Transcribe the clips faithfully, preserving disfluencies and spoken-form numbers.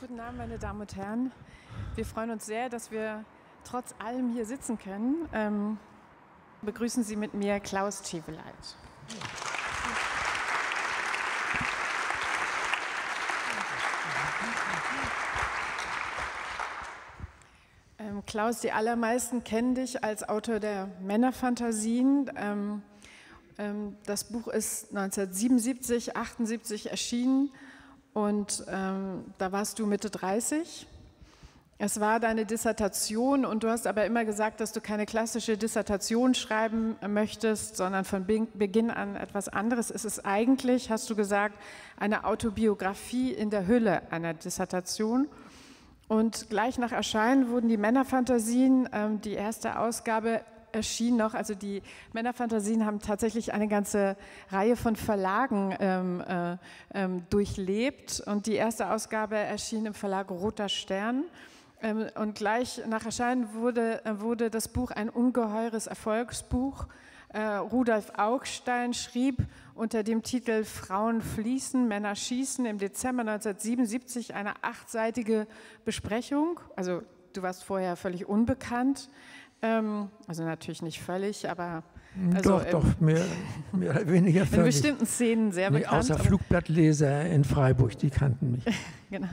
Guten Abend, meine Damen und Herren. Wir freuen uns sehr, dass wir trotz allem hier sitzen können. Ähm, begrüßen Sie mit mir Klaus Tscheweleit. Ähm, Klaus, die allermeisten kennen dich als Autor der Männerfantasien. Ähm, ähm, das Buch ist neunzehnhundertsiebenundsiebzig, achtundsiebzig erschienen und ähm, da warst du Mitte dreißig. Es war deine Dissertation und du hast aber immer gesagt, dass du keine klassische Dissertation schreiben möchtest, sondern von Beginn an etwas anderes. Es ist eigentlich, hast du gesagt, eine Autobiografie in der Hülle einer Dissertation. Und gleich nach Erscheinen wurden die Männerfantasien, ähm, die erste Ausgabe erschien noch, also die Männerfantasien haben tatsächlich eine ganze Reihe von Verlagen ähm, äh, ähm, durchlebt und die erste Ausgabe erschien im Verlag Roter Stern. Und gleich nach Erscheinen wurde, wurde das Buch ein ungeheures Erfolgsbuch. Äh, Rudolf Augstein schrieb unter dem Titel Frauen fließen, Männer schießen im Dezember neunzehnhundertsiebenundsiebzig eine achtseitige Besprechung. Also du warst vorher völlig unbekannt, ähm, also natürlich nicht völlig, aber also, doch, ähm, doch, mehr, mehr oder weniger völlig. In bestimmten Szenen sehr nee, bekannt. Außer Flugblattleser in Freiburg, die kannten mich. Genau.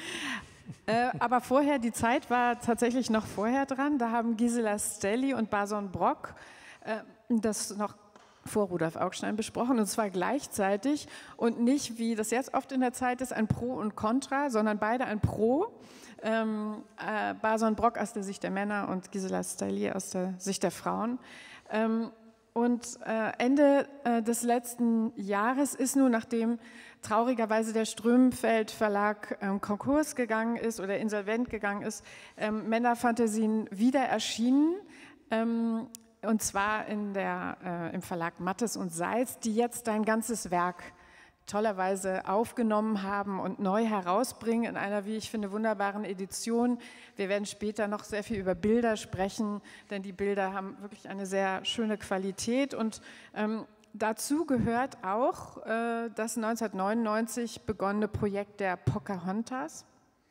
Äh, aber vorher, die Zeit war tatsächlich noch vorher dran. Da haben Gisela Stelly und Bason Brock äh, das noch vor Rudolf Augstein besprochen, und zwar gleichzeitig und nicht, wie das jetzt oft in der Zeit ist, ein Pro und Contra, sondern beide ein Pro. Ähm, äh, Bason Brock aus der Sicht der Männer und Gisela Stelly aus der Sicht der Frauen. Ähm, Und äh, Ende äh, des letzten Jahres ist nun, nachdem traurigerweise der Strömfeld Verlag ähm, Konkurs gegangen ist oder insolvent gegangen ist, ähm, Männerfantasien wieder erschienen. Ähm, und zwar in der, äh, im Verlag Mattes und Seitz, die jetzt dein ganzes Werk tollerweise aufgenommen haben und neu herausbringen in einer, wie ich finde, wunderbaren Edition. Wir werden später noch sehr viel über Bilder sprechen, denn die Bilder haben wirklich eine sehr schöne Qualität. Und ähm, dazu gehört auch äh, das neunzehnhundertneunundneunzig begonnene Projekt der Pocahontas,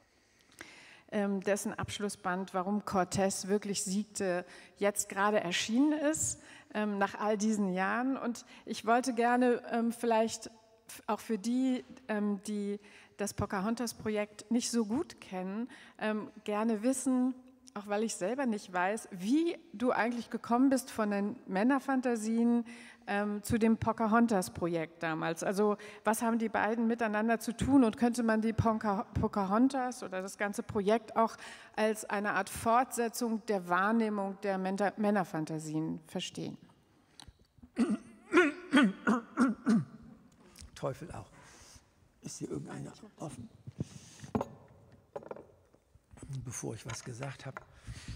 ähm, dessen Abschlussband Warum Cortés wirklich siegte, jetzt gerade erschienen ist, ähm, nach all diesen Jahren. Und ich wollte gerne ähm, vielleicht auch für die, die das Pocahontas-Projekt nicht so gut kennen, gerne wissen, auch weil ich selber nicht weiß, wie du eigentlich gekommen bist von den Männerfantasien zu dem Pocahontas-Projekt damals. Also was haben die beiden miteinander zu tun und könnte man die Pocahontas oder das ganze Projekt auch als eine Art Fortsetzung der Wahrnehmung der Männerfantasien verstehen? Teufel auch. Ist hier irgendeiner offen? Bevor ich was gesagt habe.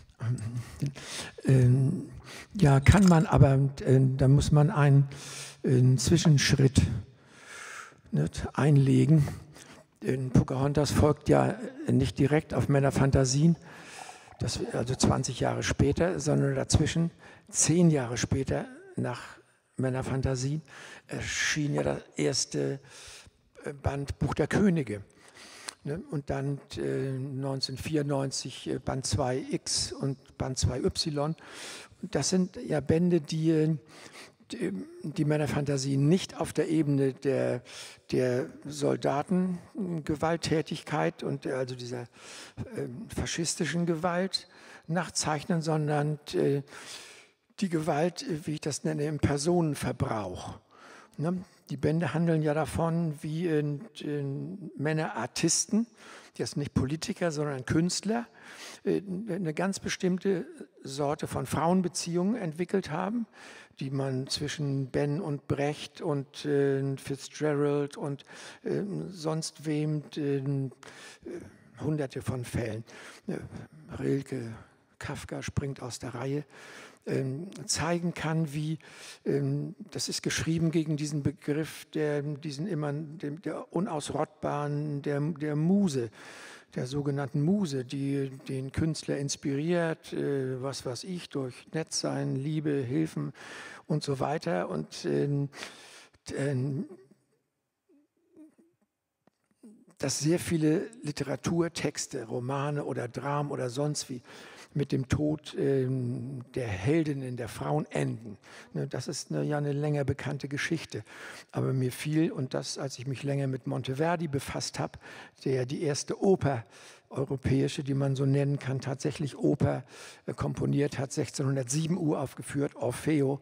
Ähm, ja, kann man, aber äh, da muss man einen, einen Zwischenschritt nicht, einlegen. In Pocahontas folgt ja nicht direkt auf Männerfantasien, das, also zwanzig Jahre später, sondern dazwischen, zehn Jahre später, nach Männerfantasien, erschien ja das erste Band Buch der Könige. Und dann neunzehnhundertvierundneunzig Band zwei X und Band zwei Y. Und das sind ja Bände, die die, die Männerfantasien nicht auf der Ebene der, der Soldatengewalttätigkeit und der, also dieser äh, faschistischen Gewalt nachzeichnen, sondern äh, die Gewalt, wie ich das nenne, im Personenverbrauch. Ne? Die Bände handeln ja davon, wie in, in Männerartisten, die sind nicht Politiker, sondern Künstler, eine ganz bestimmte Sorte von Frauenbeziehungen entwickelt haben, die man zwischen Ben und Brecht und äh, Fitzgerald und äh, sonst wem, äh, hunderte von Fällen. Rilke, Kafka springt aus der Reihe. Zeigen kann, wie, das ist geschrieben gegen diesen Begriff der, diesen immer, der unausrottbaren, der, der Muse, der sogenannten Muse, die den Künstler inspiriert, was weiß ich, durch Nettsein, Liebe, Hilfen und so weiter. Und dass sehr viele Literaturtexte, Romane oder Dramen oder sonst wie mit dem Tod ähm, der Heldinnen, der Frauen enden. Ne, das ist eine, ja eine länger bekannte Geschichte. Aber mir fiel, und das, als ich mich länger mit Monteverdi befasst habe, der die erste Oper europäische, die man so nennen kann, tatsächlich Oper äh, komponiert hat, sechzehnhundertsieben uraufgeführt, Orfeo.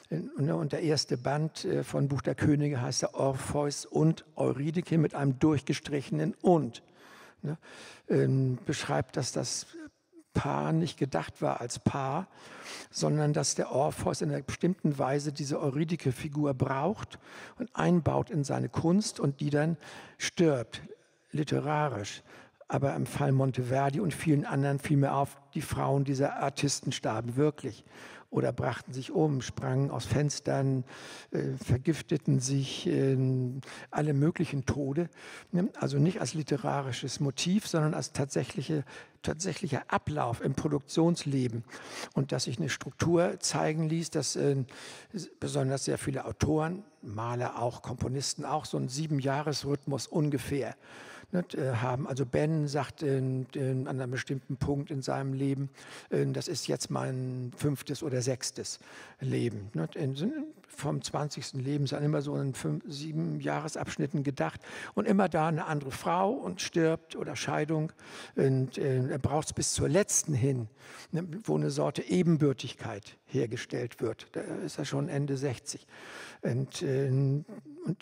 Und der erste Band von Buch der Könige heißt der Orpheus und Eurydike mit einem durchgestrichenen und. Ne, ähm, beschreibt, dass das Paar nicht gedacht war als Paar, sondern dass der Orpheus in einer bestimmten Weise diese Eurydike-Figur braucht und einbaut in seine Kunst und die dann stirbt, literarisch. Aber im Fall Monteverdi und vielen anderen fiel mir auf, die Frauen dieser Artisten starben wirklich oder brachten sich um, sprangen aus Fenstern, äh, vergifteten sich, äh, alle möglichen Tode. Also nicht als literarisches Motiv, sondern als tatsächliche, tatsächlicher Ablauf im Produktionsleben. Und dass sich eine Struktur zeigen ließ, dass äh, besonders sehr viele Autoren, Maler auch, Komponisten auch, so einen Sieben-Jahres-Rhythmus ungefähr Nicht, äh, haben. Also Ben sagt äh, äh, an einem bestimmten Punkt in seinem Leben, äh, das ist jetzt mein fünftes oder sechstes Leben. Nicht? In, vom zwanzigsten Lebensjahr immer so in fünf, sieben Jahresabschnitten gedacht und immer da eine andere Frau und stirbt oder Scheidung. Und äh, er braucht es bis zur letzten hin, ne, wo eine Sorte Ebenbürtigkeit hergestellt wird. Da ist er schon Ende sechzig. Und, äh, und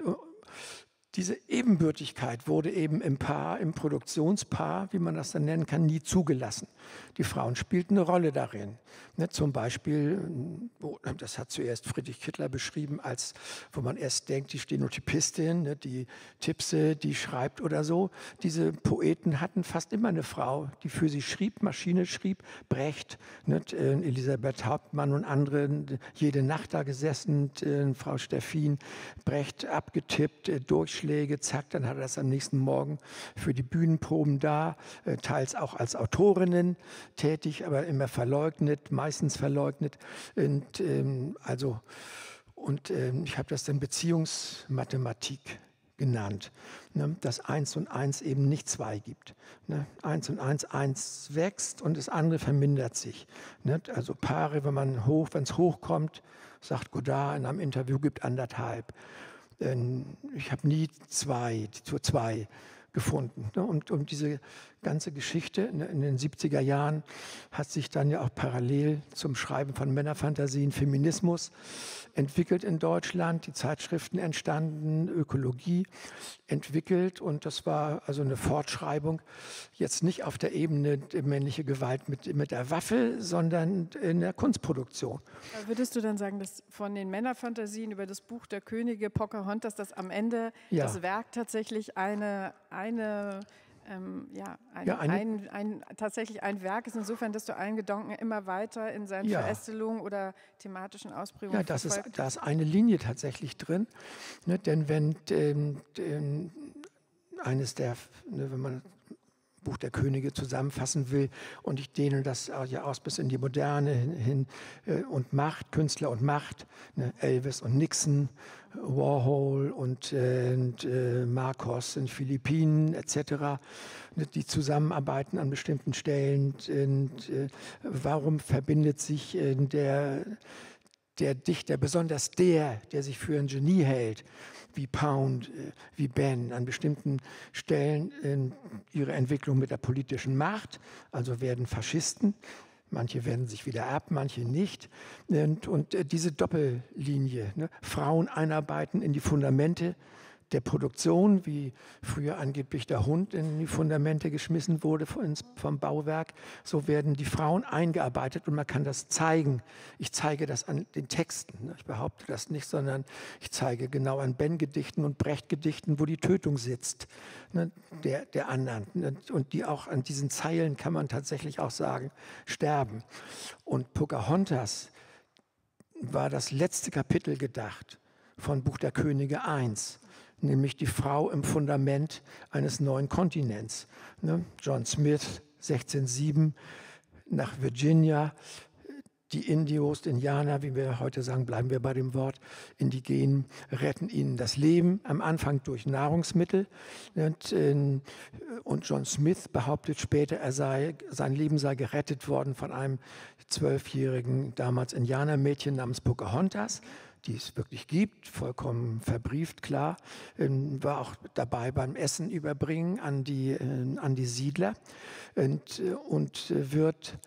diese Ebenbürtigkeit wurde eben im Paar, im Produktionspaar, wie man das dann nennen kann, nie zugelassen. Die Frauen spielten eine Rolle darin. Ne, zum Beispiel, das hat zuerst Friedrich Kittler beschrieben, als wo man erst denkt, die Stenotypistin, ne, die Tipse, die schreibt oder so. Diese Poeten hatten fast immer eine Frau, die für sie schrieb, Maschine schrieb, Brecht, ne, Elisabeth Hauptmann und andere, jede Nacht da gesessen, äh, Frau Steffin, Brecht abgetippt, äh, Durchschläge, zack, dann hat er das am nächsten Morgen für die Bühnenproben da, äh, teils auch als Autorinnen tätig, aber immer verleugnet, meistens verleugnet. Und, ähm, also, und ähm, ich habe das dann Beziehungsmathematik genannt, ne, dass eins und eins eben nicht zwei gibt. Ne, eins und eins, eins wächst und das andere vermindert sich. Ne, also Paare, wenn man hoch, wenn es hochkommt, sagt Godard in einem Interview, gibt anderthalb. Ich habe nie zwei, zu zwei gefunden. Und, und diese ganze Geschichte in den siebziger Jahren hat sich dann ja auch parallel zum Schreiben von Männerfantasien Feminismus entwickelt in Deutschland, die Zeitschriften entstanden, Ökologie entwickelt und das war also eine Fortschreibung, jetzt nicht auf der Ebene der männliche Gewalt mit, mit der Waffe, sondern in der Kunstproduktion. Würdest du dann sagen, dass von den Männerfantasien über das Buch der Könige, Pocahontas, dass am Ende ja. das Werk tatsächlich eine, eine Ähm, ja, ein, ja ein, ein, tatsächlich ein Werk ist insofern, dass du einen Gedanken immer weiter in seinen ja. Verästelungen oder thematischen Ausprägungen Ja, das ist, verfolgt. da ist eine Linie tatsächlich drin. Ne, denn wenn ähm, ähm, eines der, ne, wenn man Buch der Könige zusammenfassen will und ich dehne das ja aus bis in die Moderne hin, hin äh, und Macht, Künstler und Macht, ne, Elvis und Nixon, Warhol und, äh, und äh, Marcos in Philippinen et cetera, ne, die zusammenarbeiten an bestimmten Stellen. Und, äh, warum verbindet sich äh, der, der Dichter, besonders der, der sich für ein Genie hält, wie Pound, wie Ben, an bestimmten Stellen in ihre Entwicklung mit der politischen Macht, also werden Faschisten, manche wenden sich wieder ab, manche nicht. Und, und diese Doppellinie, ne, Frauen einarbeiten in die Fundamente der Produktion, wie früher angeblich der Hund in die Fundamente geschmissen wurde vom Bauwerk, so werden die Frauen eingearbeitet und man kann das zeigen. Ich zeige das an den Texten. Ich behaupte das nicht, sondern ich zeige genau an Ben-Gedichten und Brecht-Gedichten, wo die Tötung sitzt, ne, der, der anderen. Und die auch an diesen Zeilen kann man tatsächlich auch sagen, sterben. Und Pocahontas war das letzte Kapitel gedacht von Buch der Könige eins. Nämlich die Frau im Fundament eines neuen Kontinents. Ne? John Smith, sechzehnhundertsieben, nach Virginia, die Indios, die Indianer, wie wir heute sagen, bleiben wir bei dem Wort, Indigenen, retten ihnen das Leben, am Anfang durch Nahrungsmittel. Und, äh, und John Smith behauptet später, er sei, sein Leben sei gerettet worden von einem zwölfjährigen, damals Indianermädchen namens Pocahontas, die es wirklich gibt, vollkommen verbrieft, klar, äh, war auch dabei beim Essen überbringen an die, äh, an die Siedler und, äh, und wird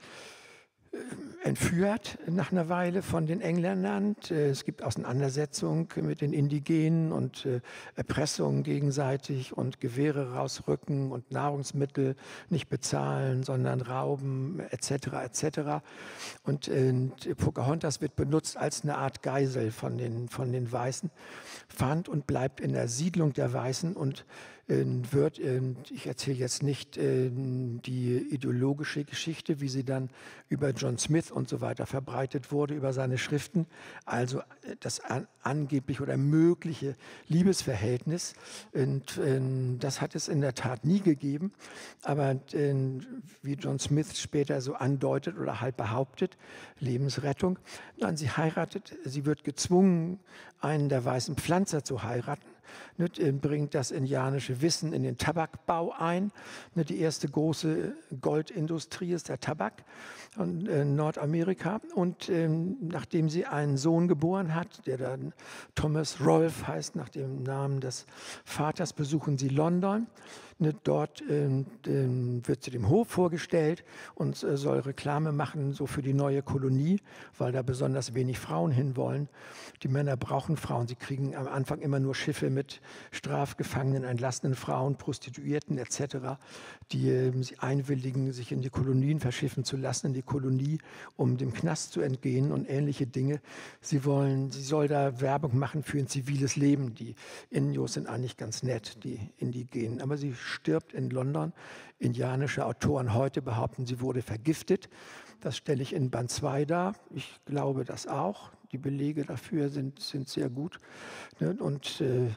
entführt nach einer Weile von den Engländern. Es gibt Auseinandersetzungen mit den Indigenen und Erpressungen gegenseitig und Gewehre rausrücken und Nahrungsmittel nicht bezahlen, sondern rauben et cetera et cetera. Und Pocahontas wird benutzt als eine Art Geisel von den, von den Weißen, fand und bleibt in der Siedlung der Weißen und wird, ich erzähle jetzt nicht die ideologische Geschichte, wie sie dann über John Smith und so weiter verbreitet wurde, über seine Schriften, also das angeblich oder mögliche Liebesverhältnis. Und das hat es in der Tat nie gegeben, aber wie John Smith später so andeutet oder halt behauptet, Lebensrettung. Nein, sie heiratet, sie wird gezwungen, einen der weißen Pflanzer zu heiraten. Bringt das indianische Wissen in den Tabakbau ein. Die erste große Goldindustrie ist der Tabak in Nordamerika. Und ähm, nachdem sie einen Sohn geboren hat, der dann Thomas Rolfe heißt, nach dem Namen des Vaters, besuchen sie London. Dort ähm, ähm, wird sie dem Hof vorgestellt und äh, soll Reklame machen so für die neue Kolonie, weil da besonders wenig Frauen hinwollen. Die Männer brauchen Frauen. Sie kriegen am Anfang immer nur Schiffe mit Strafgefangenen, entlassenen Frauen, Prostituierten et cetera, die äh, sie einwilligen, sich in die Kolonien verschiffen zu lassen, in die Kolonie, um dem Knast zu entgehen und ähnliche Dinge. Sie wollen, sie soll da Werbung machen für ein ziviles Leben. Die Indios sind eigentlich ganz nett, die Indigenen, aber sie stirbt in London. Indianische Autoren heute behaupten, sie wurde vergiftet. Das stelle ich in Band zwei dar. Ich glaube das auch. Die Belege dafür sind, sind sehr gut. Und äh,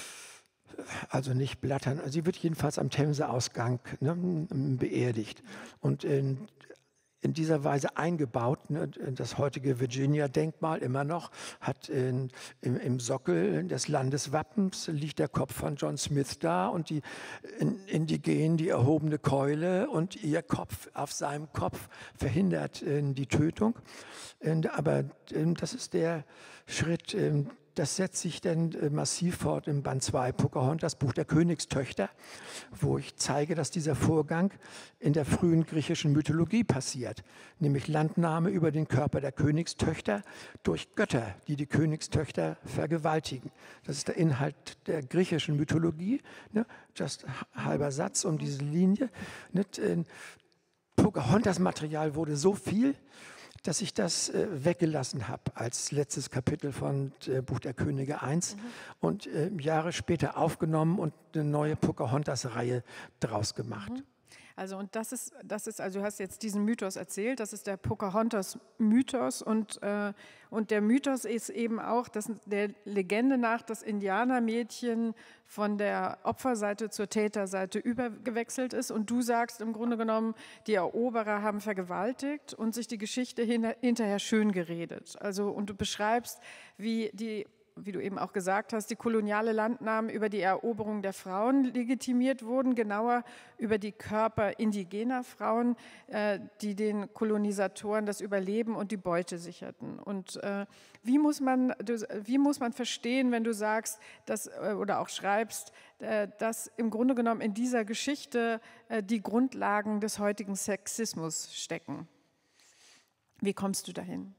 also nicht blattern. Sie wird jedenfalls am Themseausgang ne, beerdigt. Und in, in dieser Weise eingebaut. Ne, das heutige Virginia-Denkmal immer noch hat in, im, im Sockel des Landeswappens liegt der Kopf von John Smith da und die Indigenen die erhobene Keule und ihr Kopf auf seinem Kopf verhindert äh, die Tötung. Äh, aber äh, das ist der Schritt, äh, das setzt sich dann massiv fort im Band zwei, Pocahontas, Buch der Königstöchter, wo ich zeige, dass dieser Vorgang in der frühen griechischen Mythologie passiert, nämlich Landnahme über den Körper der Königstöchter durch Götter, die die Königstöchter vergewaltigen. Das ist der Inhalt der griechischen Mythologie, ne? Just halber Satz um diese Linie. Nicht? Pocahontas-Material wurde so viel, dass ich das äh, weggelassen habe als letztes Kapitel von äh, Buch der Könige eins mhm. und äh, Jahre später aufgenommen und eine neue Pocahontas-Reihe draus gemacht. Mhm. Also und das ist, das ist, also du hast jetzt diesen Mythos erzählt, das ist der Pocahontas-Mythos und, äh, und der Mythos ist eben auch, dass der Legende nach das Indianermädchen von der Opferseite zur Täterseite übergewechselt ist und du sagst im Grunde genommen, die Eroberer haben vergewaltigt und sich die Geschichte hin, hinterher schön geredet. Also und du beschreibst, wie die wie du eben auch gesagt hast, die koloniale Landnahmen über die Eroberung der Frauen legitimiert wurden, genauer über die Körper indigener Frauen, äh, die den Kolonisatoren das Überleben und die Beute sicherten. Und äh, wie muss man, wie muss man verstehen, wenn du sagst, dass, äh, oder auch schreibst, äh, dass im Grunde genommen in dieser Geschichte äh, die Grundlagen des heutigen Sexismus stecken? Wie kommst du dahin?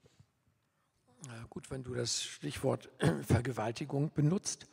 Ja, gut, wenn du das Stichwort Vergewaltigung benutzt.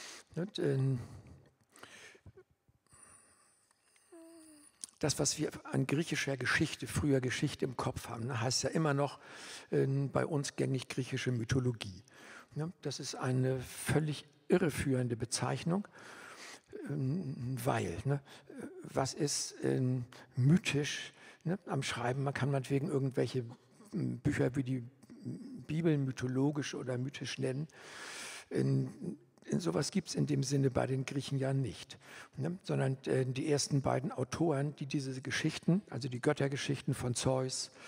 Das, was wir an griechischer Geschichte, früher Geschichte im Kopf haben, heißt ja immer noch bei uns gängig griechische Mythologie. Das ist eine völlig irreführende Bezeichnung, weil, was ist mythisch am Schreiben? Man kann meinetwegen irgendwelche Bücher wie die Bibel mythologisch oder mythisch nennen. In, in sowas gibt es in dem Sinne bei den Griechen ja nicht, ne? Sondern äh, die ersten beiden Autoren, die diese Geschichten, also die Göttergeschichten von Zeus,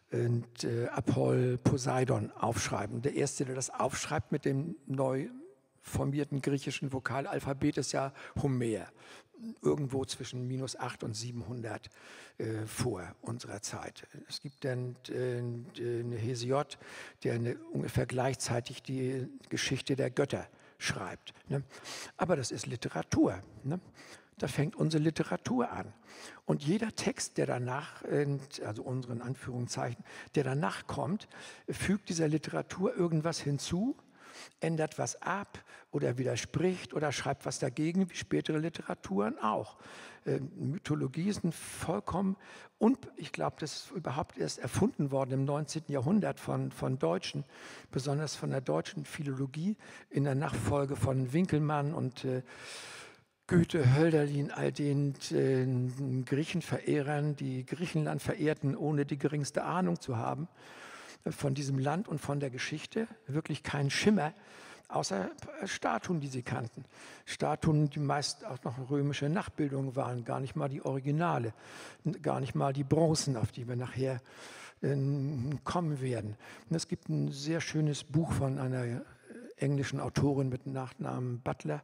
und äh, Apoll, Poseidon aufschreiben. Der erste, der das aufschreibt mit dem neu formierten griechischen Vokalalphabet, ist ja Homer. Irgendwo zwischen minus acht und siebenhundert äh, vor unserer Zeit. Es gibt dann äh, eine Hesiod, der eine, ungefähr gleichzeitig die Geschichte der Götter schreibt. Ne? Aber das ist Literatur. Ne? Da fängt unsere Literatur an. Und jeder Text, der danach, also unseren Anführungszeichen, der danach kommt, fügt dieser Literatur irgendwas hinzu, ändert was ab oder widerspricht oder schreibt was dagegen, wie spätere Literaturen auch. Mythologie ist ein vollkommen, und ich glaube, das ist überhaupt erst erfunden worden im neunzehnten Jahrhundert von, von Deutschen, besonders von der deutschen Philologie in der Nachfolge von Winckelmann und äh, Goethe, Hölderlin, all den äh, Griechenverehrern, die Griechenland verehrten, ohne die geringste Ahnung zu haben von diesem Land und von der Geschichte, wirklich keinen Schimmer, außer Statuen, die sie kannten. Statuen, die meist auch noch römische Nachbildungen waren, gar nicht mal die Originale, gar nicht mal die Bronzen, auf die wir nachher äh, kommen werden. Und es gibt ein sehr schönes Buch von einer englischen Autorin mit dem Nachnamen Butler.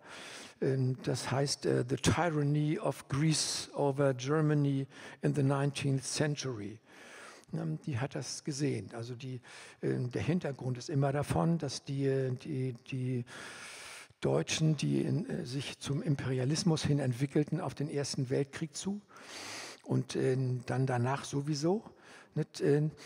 Das heißt uh, The Tyranny of Greece over Germany in the nineteenth Century. Die hat das gesehen. Also die, der Hintergrund ist immer davon, dass die, die, die Deutschen, die in, sich zum Imperialismus hin entwickelten, auf den Ersten Weltkrieg zu und dann danach sowieso, nicht,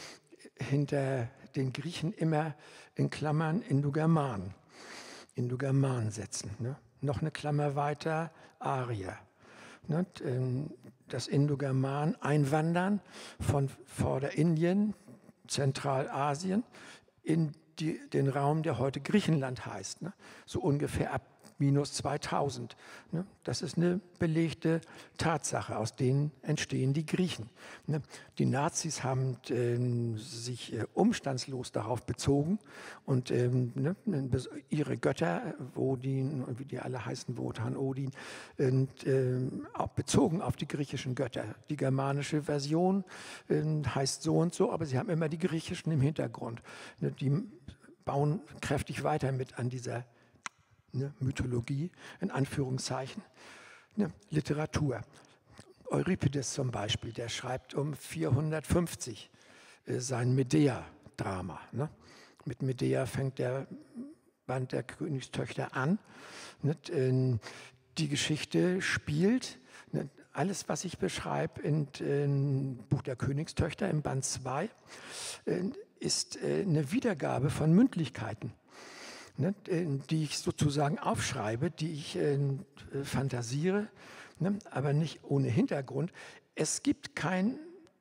hinter den Griechen immer in Klammern Indogermanen, Indogermanen setzen. Ne? Noch eine Klammer weiter, Arier. Ne? Das Indogerman einwandern von Vorderindien, Zentralasien, in die, den Raum, der heute Griechenland heißt. Ne? So ungefähr ab minus zweitausend. Ne? Das ist eine belegte Tatsache, aus denen entstehen die Griechen. Ne? Die Nazis haben äh, sich äh, umstandslos darauf bezogen und ähm, ne, ihre Götter, Odin und wie die alle heißen, Wotan, Odin, und, äh, auch bezogen auf die griechischen Götter. Die germanische Version äh, heißt so und so, aber sie haben immer die griechischen im Hintergrund. Ne? Die bauen kräftig weiter mit an dieser Ne, Mythologie, in Anführungszeichen, ne, Literatur. Euripides zum Beispiel, der schreibt um vierhundertfünfzig äh, sein Medea-Drama. Ne? Mit Medea fängt der Band der Königstöchter an. Ne? Äh, die Geschichte spielt, ne, alles, was ich beschreibe in, in Buch der Königstöchter im Band zwei, äh, ist äh, eine Wiedergabe von Mündlichkeiten, ne, die ich sozusagen aufschreibe, die ich äh, fantasiere, ne, aber nicht ohne Hintergrund. Es gibt keinen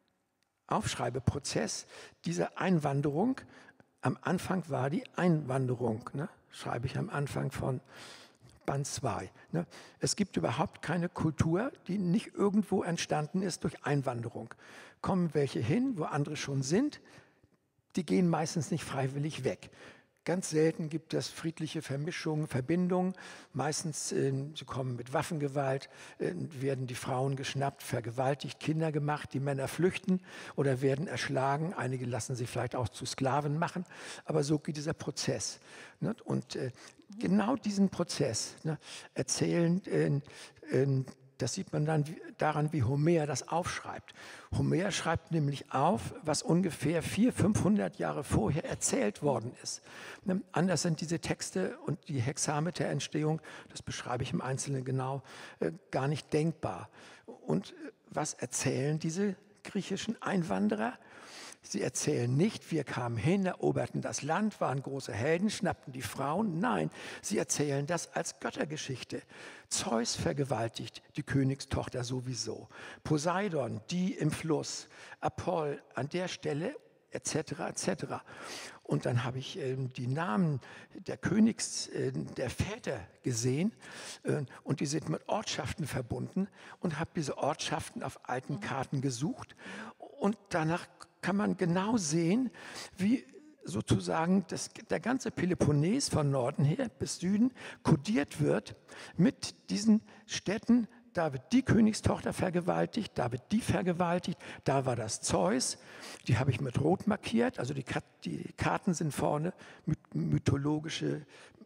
Aufschreibeprozess dieser Einwanderung. Am Anfang war die Einwanderung, ne, schreibe ich am Anfang von Band zwei. Ne. Es gibt überhaupt keine Kultur, die nicht irgendwo entstanden ist durch Einwanderung. Kommen welche hin, wo andere schon sind, die gehen meistens nicht freiwillig weg. Ganz selten gibt es friedliche Vermischungen, Verbindungen. Meistens, äh, sie kommen mit Waffengewalt, äh, werden die Frauen geschnappt, vergewaltigt, Kinder gemacht, die Männer flüchten oder werden erschlagen. Einige lassen sich vielleicht auch zu Sklaven machen, aber so geht dieser Prozess. Ne? Und äh, genau diesen Prozess, ne, erzählen, äh, äh, das sieht man dann daran, wie Homer das aufschreibt. Homer schreibt nämlich auf, was ungefähr vierhundert, fünfhundert Jahre vorher erzählt worden ist. Ne? Anders sind diese Texte und die Hexameterentstehung, das beschreibe ich im Einzelnen genau, äh, gar nicht denkbar. Und äh, was erzählen diese griechischen Einwanderer? Sie erzählen nicht, wir kamen hin, eroberten das Land, waren große Helden, schnappten die Frauen. Nein, sie erzählen das als Göttergeschichte. Zeus vergewaltigt die Königstochter sowieso. Poseidon, die im Fluss. Apoll an der Stelle, et cetera, et cetera. Und dann habe ich äh, die Namen der Königs, äh, der Väter gesehen äh, und die sind mit Ortschaften verbunden und habe diese Ortschaften auf alten Karten gesucht. Und danach kann man genau sehen, wie sozusagen das, der ganze Peloponnes von Norden her bis Süden kodiert wird mit diesen Städten da wird die Königstochter vergewaltigt, da wird die vergewaltigt, da war das Zeus, die habe ich mit Rot markiert, also die, die Karten sind vorne, mythologische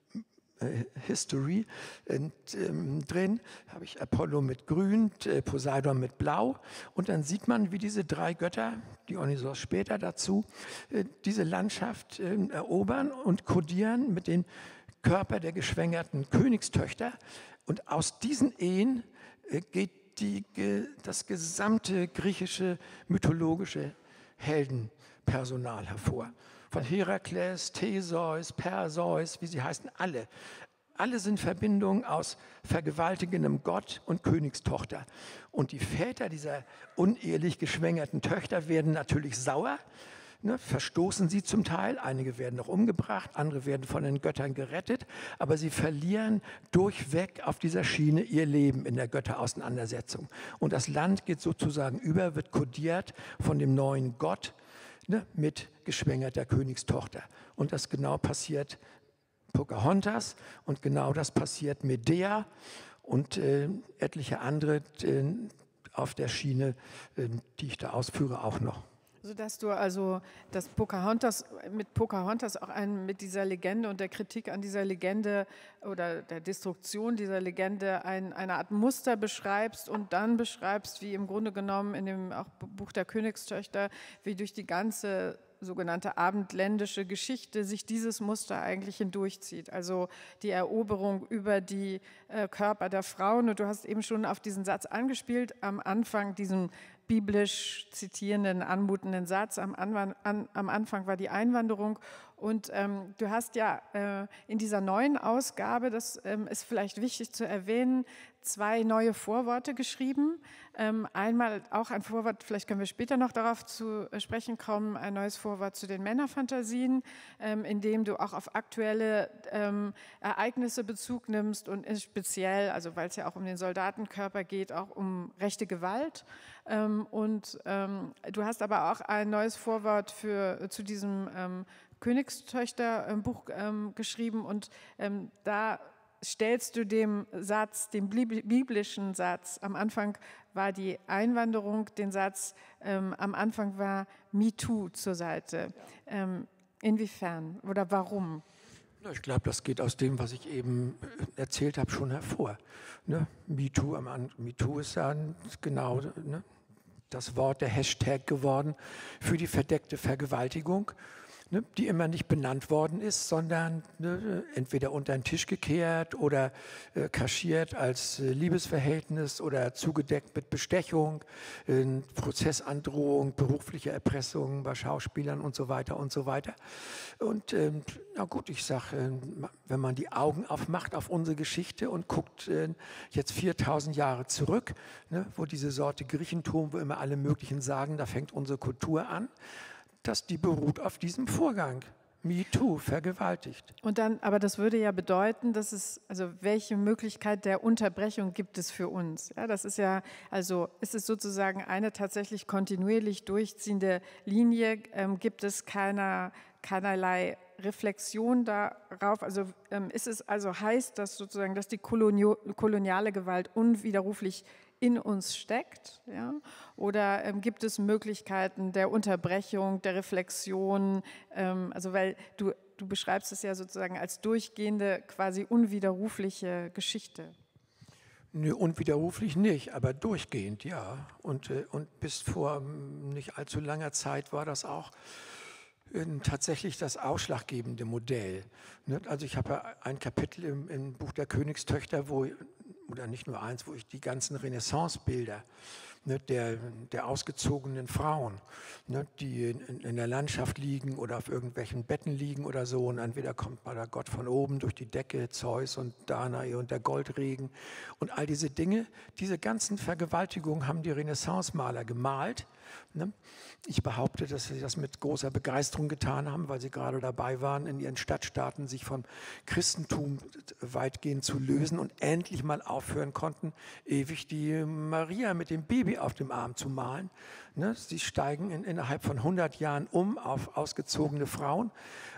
äh, History und, ähm, drin, habe ich Apollo mit Grün, äh, Poseidon mit Blau und dann sieht man, wie diese drei Götter, Dionysos später dazu, äh, diese Landschaft äh, erobern und kodieren mit dem Körper der geschwängerten Königstöchter und aus diesen Ehen geht die, das gesamte griechische mythologische Heldenpersonal hervor. Von Herakles, Theseus, Perseus, wie sie heißen, alle. Alle sind Verbindungen aus vergewaltigendem Gott und Königstochter. Und die Väter dieser unehelich geschwängerten Töchter werden natürlich sauer, ne, verstoßen sie zum Teil, einige werden noch umgebracht, andere werden von den Göttern gerettet, aber sie verlieren durchweg auf dieser Schiene ihr Leben in der Götterauseinandersetzung. Und das Land geht sozusagen über, wird kodiert von dem neuen Gott, ne, mit geschwängerter Königstochter. Und das genau passiert Pocahontas und genau das passiert Medea und äh, etliche andere äh, auf der Schiene, äh, die ich da ausführe, auch noch. Sodass du also das Pocahontas, mit Pocahontas auch ein, mit dieser Legende und der Kritik an dieser Legende oder der Destruktion dieser Legende ein, eine Art Muster beschreibst und dann beschreibst, wie im Grunde genommen in dem auch Buch der Königstöchter, wie durch die ganze sogenannte abendländische Geschichte sich dieses Muster eigentlich hindurchzieht. Also die Eroberung über die äh, Körper der Frauen. Und du hast eben schon auf diesen Satz angespielt, am Anfang diesen biblisch zitierenden, anmutenden Satz. Am, Anwan an, am Anfang war die Einwanderung. Und ähm, du hast ja äh, in dieser neuen Ausgabe, das ähm, ist vielleicht wichtig zu erwähnen, zwei neue Vorworte geschrieben. Ähm, einmal auch ein Vorwort, vielleicht können wir später noch darauf zu sprechen kommen, ein neues Vorwort zu den Männerfantasien, ähm, in dem du auch auf aktuelle ähm, Ereignisse Bezug nimmst und speziell, also weil es ja auch um den Soldatenkörper geht, auch um rechte Gewalt. Ähm, und ähm, du hast aber auch ein neues Vorwort für, zu diesem ähm, Königstöchter-Buch ähm, geschrieben und ähm, da stellst du dem Satz, dem biblischen Satz, am Anfang war die Einwanderung, den Satz, ähm, am Anfang war MeToo zur Seite. Ähm, inwiefern oder warum? Ich glaube, das geht aus dem, was ich eben erzählt habe, schon hervor. Ne? MeToo, MeToo ist ja genau, ne, das Wort, der Hashtag geworden für die verdeckte Vergewaltigung, ne, die immer nicht benannt worden ist, sondern ne, entweder unter den Tisch gekehrt oder äh, kaschiert als äh, Liebesverhältnis oder zugedeckt mit Bestechung, äh, Prozessandrohung, berufliche Erpressung bei Schauspielern und so weiter und so weiter. Und ähm, na gut, ich sage, äh, wenn man die Augen aufmacht auf unsere Geschichte und guckt äh, jetzt viertausend Jahre zurück, ne, wo diese Sorte Griechentum, wo immer alle möglichen sagen, da fängt unsere Kultur an, dass die beruht auf diesem Vorgang. MeToo, vergewaltigt. Und dann, aber das würde ja bedeuten, dass es, also welche Möglichkeit der Unterbrechung gibt es für uns? Ja, das ist ja, also ist es sozusagen eine tatsächlich kontinuierlich durchziehende Linie, ähm, gibt es keiner, keinerlei Reflexion darauf, also ähm, ist es also heißt das sozusagen, dass die Kolonio, koloniale Gewalt unwiderruflich in uns steckt, ja? Oder ähm, gibt es Möglichkeiten der Unterbrechung, der Reflexion, ähm, also weil du, du beschreibst es ja sozusagen als durchgehende, quasi unwiderrufliche Geschichte. Nö, unwiderruflich nicht, aber durchgehend, ja. Und, äh, und bis vor nicht allzu langer Zeit war das auch äh, tatsächlich das ausschlaggebende Modell. Ne? Also ich habe ja ein Kapitel im, im Buch der Königstöchter, wo oder nicht nur eins, wo ich die ganzen Renaissance-Bilder ne, der, der ausgezogenen Frauen, ne, die in, in der Landschaft liegen oder auf irgendwelchen Betten liegen oder so und entweder kommt mal der Gott von oben durch die Decke, Zeus und Danae und der Goldregen und all diese Dinge, diese ganzen Vergewaltigungen haben die Renaissance-Maler gemalt. Ne? Ich behaupte, dass sie das mit großer Begeisterung getan haben, weil sie gerade dabei waren, in ihren Stadtstaaten sich vom Christentum weitgehend zu lösen und endlich mal aufhören konnten, ewig die Maria mit dem Baby auf dem Arm zu malen. Ne? Sie steigen in, innerhalb von hundert Jahren um auf ausgezogene Frauen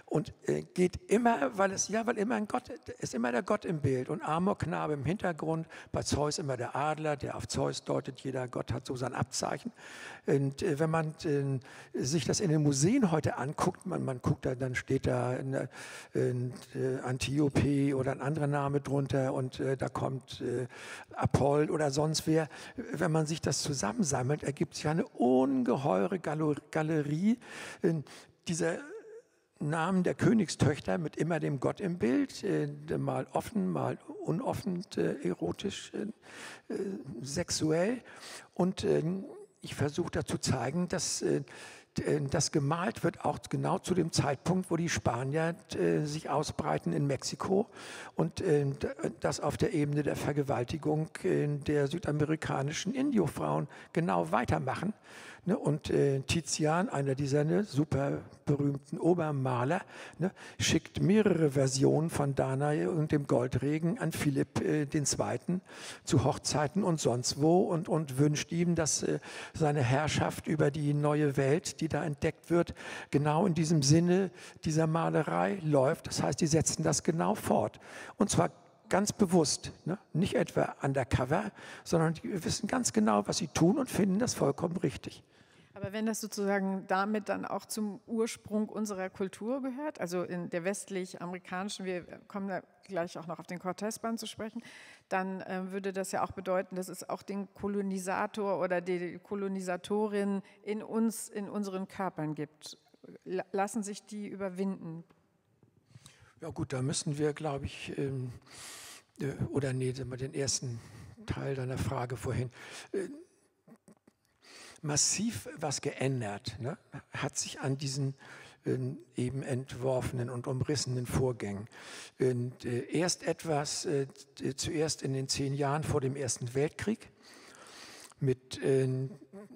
Und äh, geht immer, weil es ja, weil immer ein Gott ist, immer der Gott im Bild und Amorknabe im Hintergrund. Bei Zeus immer der Adler, der auf Zeus deutet. Jeder Gott hat so sein Abzeichen. Und äh, wenn man äh, sich das in den Museen heute anguckt, man, man guckt da, dann steht da eine, eine, eine Antiope oder ein anderer Name drunter und äh, da kommt äh, Apoll oder sonst wer. Wenn man sich das zusammensammelt, ergibt sich eine ungeheure Galerie äh, dieser Namen der Königstöchter mit immer dem Gott im Bild, äh, mal offen, mal unoffen, äh, erotisch, äh, sexuell. Und äh, ich versuche da zu zeigen, dass äh, das gemalt wird auch genau zu dem Zeitpunkt, wo die Spanier äh, sich ausbreiten in Mexiko und äh, das auf der Ebene der Vergewaltigung äh, der südamerikanischen Indiofrauen genau weitermachen. Ne? Und äh, Tizian, einer dieser ne, super berühmten Obermaler, ne, schickt mehrere Versionen von Danae und dem Goldregen an Philipp äh, den Zweiten zu Hochzeiten und sonst wo und, und wünscht ihm, dass äh, seine Herrschaft über die neue Welt, die da entdeckt wird, genau in diesem Sinne dieser Malerei läuft. Das heißt, die setzen das genau fort. Und zwar ganz bewusst, ne? Nicht etwa undercover, sondern die wissen ganz genau, was sie tun und finden das vollkommen richtig. Aber wenn das sozusagen damit dann auch zum Ursprung unserer Kultur gehört, also in der westlich-amerikanischen, wir kommen da gleich auch noch auf den Cortez-Band zu sprechen, dann äh, würde das ja auch bedeuten, dass es auch den Kolonisator oder die Kolonisatorin in uns, in unseren Körpern gibt. Lassen sich die überwinden? Ja gut, da müssen wir, glaube ich, ähm, äh, oder nee, den ersten Teil deiner Frage vorhin, äh, massiv was geändert, ne? Hat sich an diesen äh, eben entworfenen und umrissenen Vorgängen. Und, äh, erst etwas, äh, zuerst in den zehn Jahren vor dem Ersten Weltkrieg, mit, äh,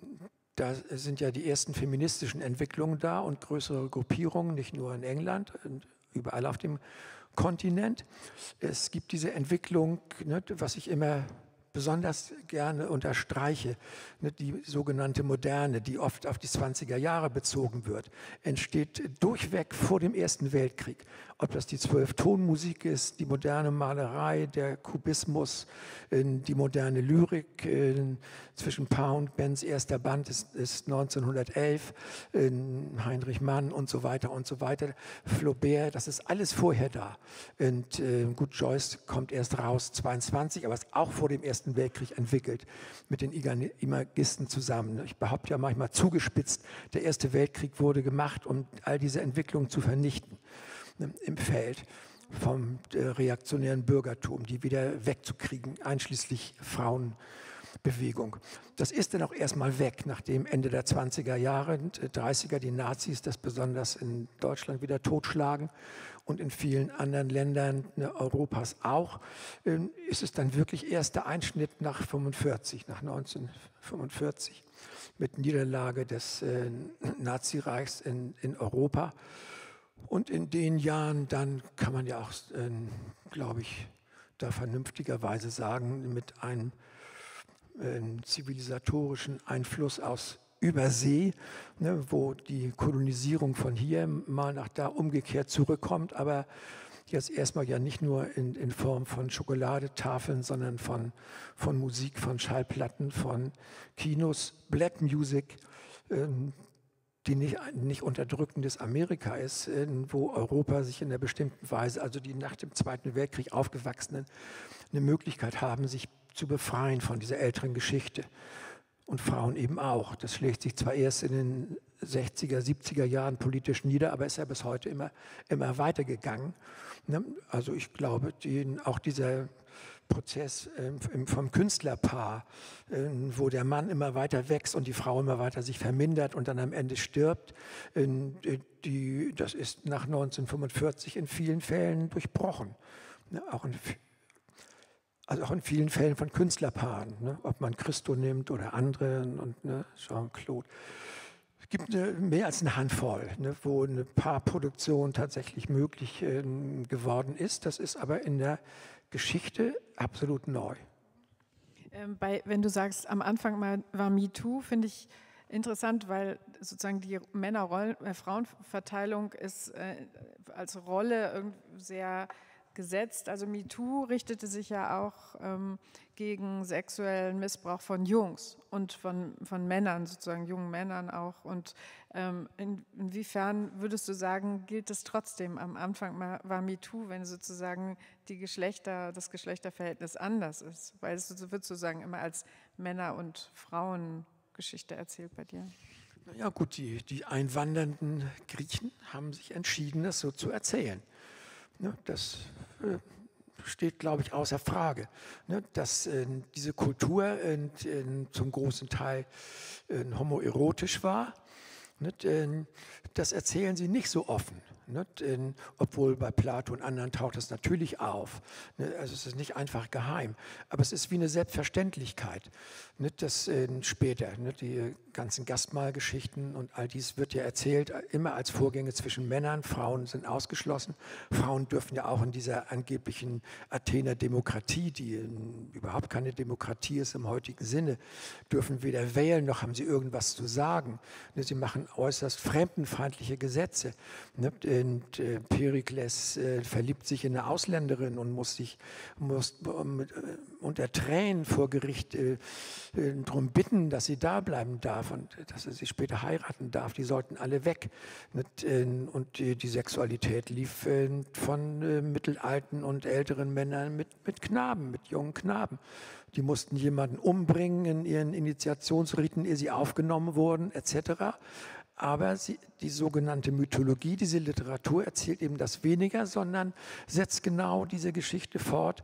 da sind ja die ersten feministischen Entwicklungen da und größere Gruppierungen, nicht nur in England, überall auf dem Kontinent. Es gibt diese Entwicklung, ne, was ich immer besonders gerne unterstreiche, ne, die sogenannte Moderne, die oft auf die zwanziger Jahre bezogen wird, entsteht durchweg vor dem Ersten Weltkrieg. Ob das die Zwölftonmusik ist, die moderne Malerei, der Kubismus, die moderne Lyrik. Zwischen Paar und Benz erster Band ist, ist neunzehnhundertelf, Heinrich Mann und so weiter und so weiter, Flaubert, das ist alles vorher da. Und äh, gut, Joyce kommt erst raus, zweiundzwanzig, aber ist auch vor dem Ersten Weltkrieg entwickelt, mit den Imagisten zusammen. Ich behaupte ja manchmal zugespitzt, der Erste Weltkrieg wurde gemacht, um all diese Entwicklungen zu vernichten im Feld vom äh, reaktionären Bürgertum, die wieder wegzukriegen, einschließlich Frauenbewegung. Das ist dann auch erstmal weg, nachdem Ende der zwanziger Jahre, dreißiger, die Nazis das besonders in Deutschland wieder totschlagen und in vielen anderen Ländern ne, Europas auch, äh, ist es dann wirklich erst der Einschnitt nach fünfundvierzig, nach neunzehnhundertfünfundvierzig, mit Niederlage des äh, Nazireichs in, in Europa. Und in den Jahren dann kann man ja auch, äh, glaube ich, da vernünftigerweise sagen, mit einem äh, zivilisatorischen Einfluss aus Übersee, ne, wo die Kolonisierung von hier mal nach da umgekehrt zurückkommt, aber jetzt erstmal ja nicht nur in, in Form von Schokoladetafeln, sondern von, von Musik, von Schallplatten, von Kinos, Black Music, äh, die nicht, nicht unterdrückendes Amerika ist, wo Europa sich in einer bestimmten Weise, also die nach dem Zweiten Weltkrieg Aufgewachsenen, eine Möglichkeit haben, sich zu befreien von dieser älteren Geschichte. Und Frauen eben auch. Das schlägt sich zwar erst in den sechziger, siebziger Jahren politisch nieder, aber ist ja bis heute immer, immer weitergegangen. Also ich glaube, die, auch dieser Prozess äh, vom Künstlerpaar, äh, wo der Mann immer weiter wächst und die Frau immer weiter sich vermindert und dann am Ende stirbt, äh, die, das ist nach neunzehnhundertfünfundvierzig in vielen Fällen durchbrochen. Ne? Auch in, also auch in vielen Fällen von Künstlerpaaren, ne? Ob man Christo nimmt oder andere und ne? Jean-Claude. Es gibt eine, mehr als eine Handvoll, ne? Wo eine Paarproduktion tatsächlich möglich äh, geworden ist. Das ist aber in der Geschichte absolut neu. Ähm, bei, wenn du sagst, am Anfang mal war MeToo, finde ich interessant, weil sozusagen die Männer-Frauenverteilung ist äh, als Rolle sehr gesetzt. Also MeToo richtete sich ja auch ähm, gegen sexuellen Missbrauch von Jungs und von, von Männern, sozusagen jungen Männern auch. Und ähm, in, inwiefern würdest du sagen, gilt es trotzdem? Am Anfang war MeToo, wenn sozusagen die Geschlechter, das Geschlechterverhältnis anders ist, weil es wird sozusagen immer als Männer- und Frauengeschichte erzählt bei dir. Ja gut, die, die einwandernden Griechen haben sich entschieden, das so zu erzählen. Ne, das äh, steht, glaube ich, außer Frage, ne, dass äh, diese Kultur äh, äh, zum großen Teil äh, homoerotisch war. Ne, äh, das erzählen sie nicht so offen. Ne, äh, obwohl bei Plato und anderen taucht es natürlich auf. Ne, also es ist nicht einfach geheim, aber es ist wie eine Selbstverständlichkeit. Ne, das äh, später, ne, die ganzen Gastmahlgeschichten und all dies wird ja erzählt, immer als Vorgänge zwischen Männern. Frauen sind ausgeschlossen. Frauen dürfen ja auch in dieser angeblichen Athener Demokratie, die in, überhaupt keine Demokratie ist im heutigen Sinne, dürfen weder wählen, noch haben sie irgendwas zu sagen. Ne, sie machen äußerst fremdenfeindliche Gesetze. Ne, und, äh, Perikles äh, verliebt sich in eine Ausländerin und muss sich muss, äh, unter Tränen vor Gericht äh, äh, darum bitten, dass sie da bleiben darf und dass er sie später heiraten darf. Die sollten alle weg. Und die Sexualität lief von mittelalten und älteren Männern mit, mit Knaben, mit jungen Knaben. Die mussten jemanden umbringen in ihren Initiationsriten, ehe sie aufgenommen wurden, et cetera. Aber sie, die sogenannte Mythologie, diese Literatur erzählt eben das weniger, sondern setzt genau diese Geschichte fort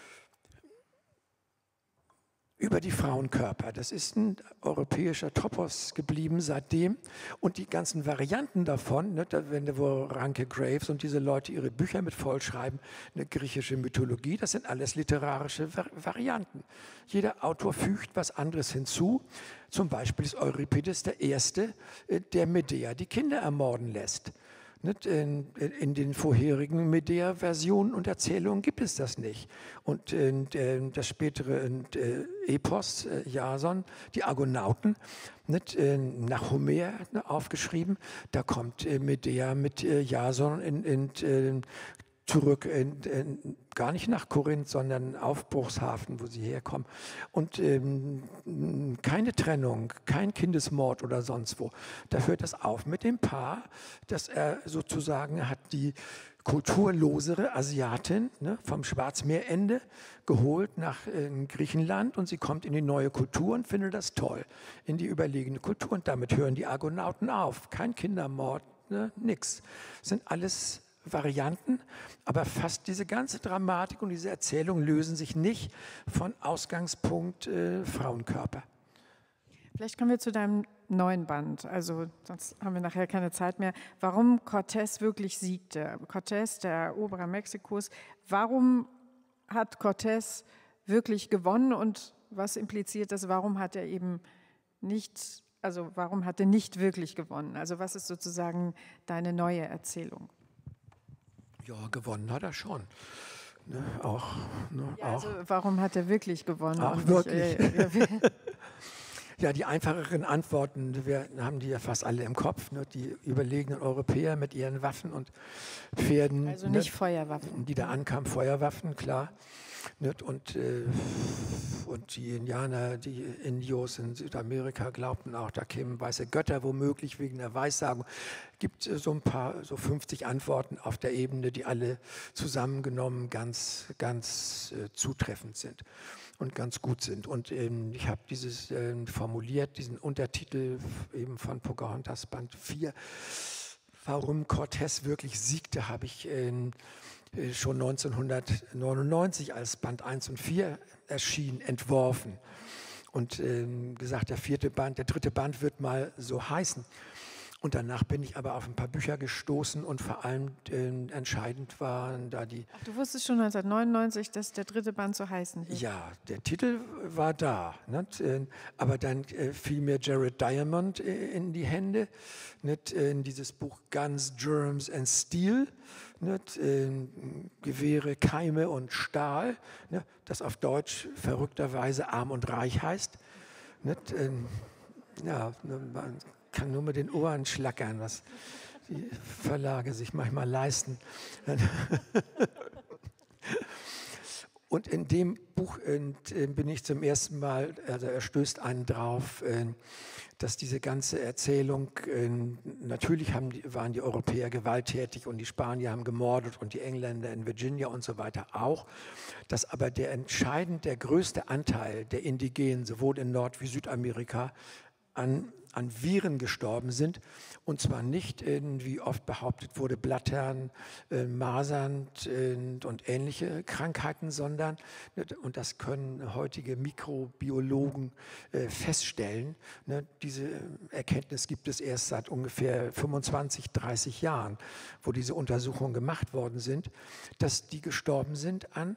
über die Frauenkörper. Das ist ein europäischer Topos geblieben seitdem. Und die ganzen Varianten davon, ne, da, wenn wo Ranke Graves und diese Leute ihre Bücher mit vollschreiben, eine griechische Mythologie, das sind alles literarische Vari Varianten. Jeder Autor fügt was anderes hinzu. Zum Beispiel ist Euripides der Erste, der Medea die Kinder ermorden lässt. In, in den vorherigen Medea-Versionen und Erzählungen gibt es das nicht. Und äh, das spätere äh, Epos, äh, Jason, die Argonauten, nicht, äh, nach Homer aufgeschrieben, da kommt äh, Medea mit äh, Jason in, in, äh, zurück, in, in, gar nicht nach Korinth, sondern Aufbruchshafen, wo sie herkommen. Und ähm, keine Trennung, kein Kindesmord oder sonst wo. Da hört das auf mit dem Paar, dass er sozusagen hat die kulturlosere Asiatin, ne, vom Schwarzmeerende geholt nach äh, Griechenland und sie kommt in die neue Kultur und findet das toll, in die überlegene Kultur. Und damit hören die Argonauten auf. Kein Kindermord, ne, nix. Das sind alles Varianten, aber fast diese ganze Dramatik und diese Erzählung lösen sich nicht von Ausgangspunkt äh, Frauenkörper. Vielleicht kommen wir zu deinem neuen Band, also sonst haben wir nachher keine Zeit mehr. Warum Cortés wirklich siegte. Cortés, der Eroberer Mexikos, warum hat Cortés wirklich gewonnen und was impliziert das, warum hat er eben nicht, also warum hat er nicht wirklich gewonnen? Also was ist sozusagen deine neue Erzählung? Ja, gewonnen hat er schon. Ne, auch, ne, ja, auch. also warum hat er wirklich gewonnen? Auch wirklich. Nicht, äh, ja, die einfacheren Antworten, wir haben die ja fast alle im Kopf. Ne, die überlegenen Europäer mit ihren Waffen und Pferden. Also nicht ne, Feuerwaffen. Die da ankamen, Feuerwaffen, klar. Ne, und, äh, und die Indianer, die Indios in Südamerika glaubten auch, da kämen weiße Götter womöglich wegen der Weissagung. Gibt äh, so ein paar, so fünfzig Antworten auf der Ebene, die alle zusammengenommen ganz, ganz äh, zutreffend sind und ganz gut sind. Und ähm, ich habe dieses äh, formuliert, diesen Untertitel eben von Pocahontas Band vier, warum Cortés wirklich siegte, habe ich äh, schon neunzehnhundertneunundneunzig, als Band eins und vier erschien, entworfen und äh, gesagt, der vierte Band, der dritte Band wird mal so heißen. Und danach bin ich aber auf ein paar Bücher gestoßen und vor allem äh, entscheidend waren da die... Ach, du wusstest schon neunzehnhundertneunundneunzig, dass der dritte Band so heißen wird? Ja, der Titel war da, nicht? Aber dann äh, fiel mir Jared Diamond äh, in die Hände, nicht? In dieses Buch Guns, Germs and Steel, nicht? Gewehre, Keime und Stahl, nicht? Das auf Deutsch verrückterweise Arm und Reich heißt. Nicht? Ja, man kann nur mit den Ohren schlackern, was die Verlage sich manchmal leisten. Und in dem Buch äh, bin ich zum ersten Mal, also er stößt einen drauf, äh, dass diese ganze Erzählung, äh, natürlich haben die, waren die Europäer gewalttätig und die Spanier haben gemordet und die Engländer in Virginia und so weiter auch, dass aber der entscheidend, der größte Anteil der Indigenen, sowohl in Nord- wie Südamerika, an, an Viren gestorben sind. Und zwar nicht, in, wie oft behauptet wurde, Blattern, äh, Masern äh, und ähnliche Krankheiten, sondern, und das können heutige Mikrobiologen äh, feststellen, ne, diese Erkenntnis gibt es erst seit ungefähr fünfundzwanzig, dreißig Jahren, wo diese Untersuchungen gemacht worden sind, dass die gestorben sind an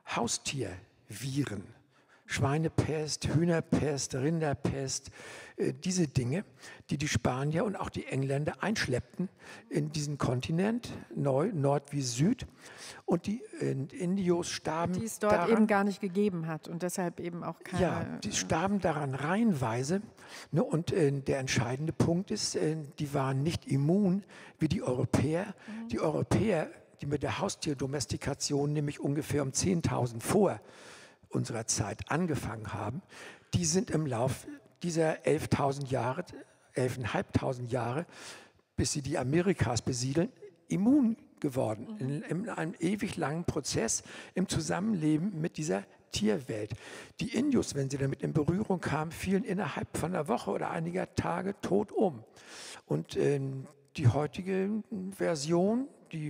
Haustierviren. Schweinepest, Hühnerpest, Rinderpest, äh, diese Dinge, die die Spanier und auch die Engländer einschleppten in diesen Kontinent, neu, Nord wie Süd. Und die äh, Indios starben die es dort daran, eben gar nicht gegeben hat und deshalb eben auch keine... Ja, die starben daran reihenweise. Ne, und äh, der entscheidende Punkt ist, äh, die waren nicht immun wie die Europäer. Mhm. Die Europäer, die mit der Haustierdomestikation nämlich ungefähr um zehntausend vor unserer Zeit angefangen haben, die sind im Lauf dieser elftausend Jahre, elftausendfünfhundert Jahre, bis sie die Amerikas besiedeln, immun geworden. Mhm. In, in einem ewig langen Prozess im Zusammenleben mit dieser Tierwelt. Die Indios, wenn sie damit in Berührung kamen, fielen innerhalb von einer Woche oder einiger Tage tot um. Und äh, die heutige Version, die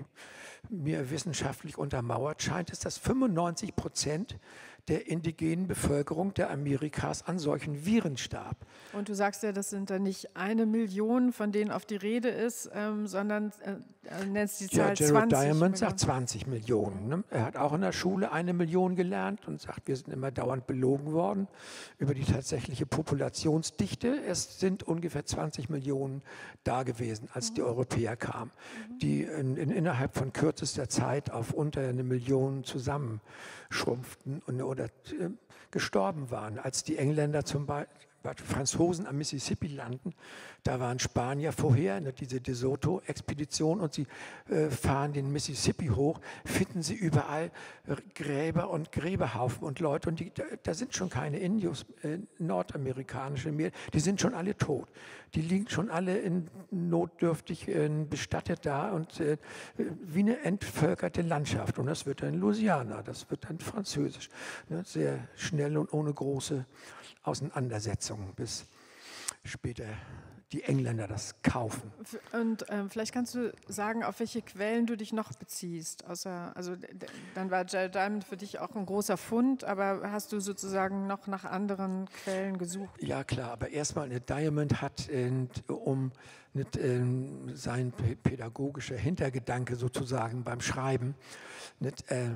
mir wissenschaftlich untermauert scheint, ist, dass fünfundneunzig Prozent der indigenen Bevölkerung der Amerikas an solchen Viren starb. Und du sagst ja, das sind dann nicht eine Million, von denen auf die Rede ist, ähm, sondern äh, nennst die Zahl ja, Jared zwanzig Diamond Millionen. sagt zwanzig Millionen. Ne? Er hat auch in der Schule eine Million gelernt und sagt, wir sind immer dauernd belogen worden über die tatsächliche Populationsdichte. Es sind ungefähr zwanzig Millionen da gewesen, als mhm. die Europäer kamen, mhm. die in, in, innerhalb von kürzester Zeit auf unter eine Million zusammenschrumpften und, oder äh, gestorben waren. Als die Engländer zum Beispiel Franzosen am Mississippi landen, da waren Spanier vorher, ne, diese De Soto-Expedition, und sie äh, fahren den Mississippi hoch, finden sie überall Gräber und Gräberhaufen und Leute, und die, da, da sind schon keine Indios, äh, nordamerikanische mehr, die sind schon alle tot. Die liegen schon alle in, notdürftig äh, bestattet da und äh, wie eine entvölkerte Landschaft. Und das wird dann Louisiana, das wird dann französisch. Ne, sehr schnell und ohne große Auseinandersetzungen, bis später die Engländer das kaufen. Und ähm, vielleicht kannst du sagen, auf welche Quellen du dich noch beziehst. Außer, also dann war Jared Diamond für dich auch ein großer Fund, aber hast du sozusagen noch nach anderen Quellen gesucht? Ja klar, aber erstmal, ne, Diamond hat, äh, um nicht, äh, sein pädagogischer Hintergedanke sozusagen beim Schreiben, nicht, äh,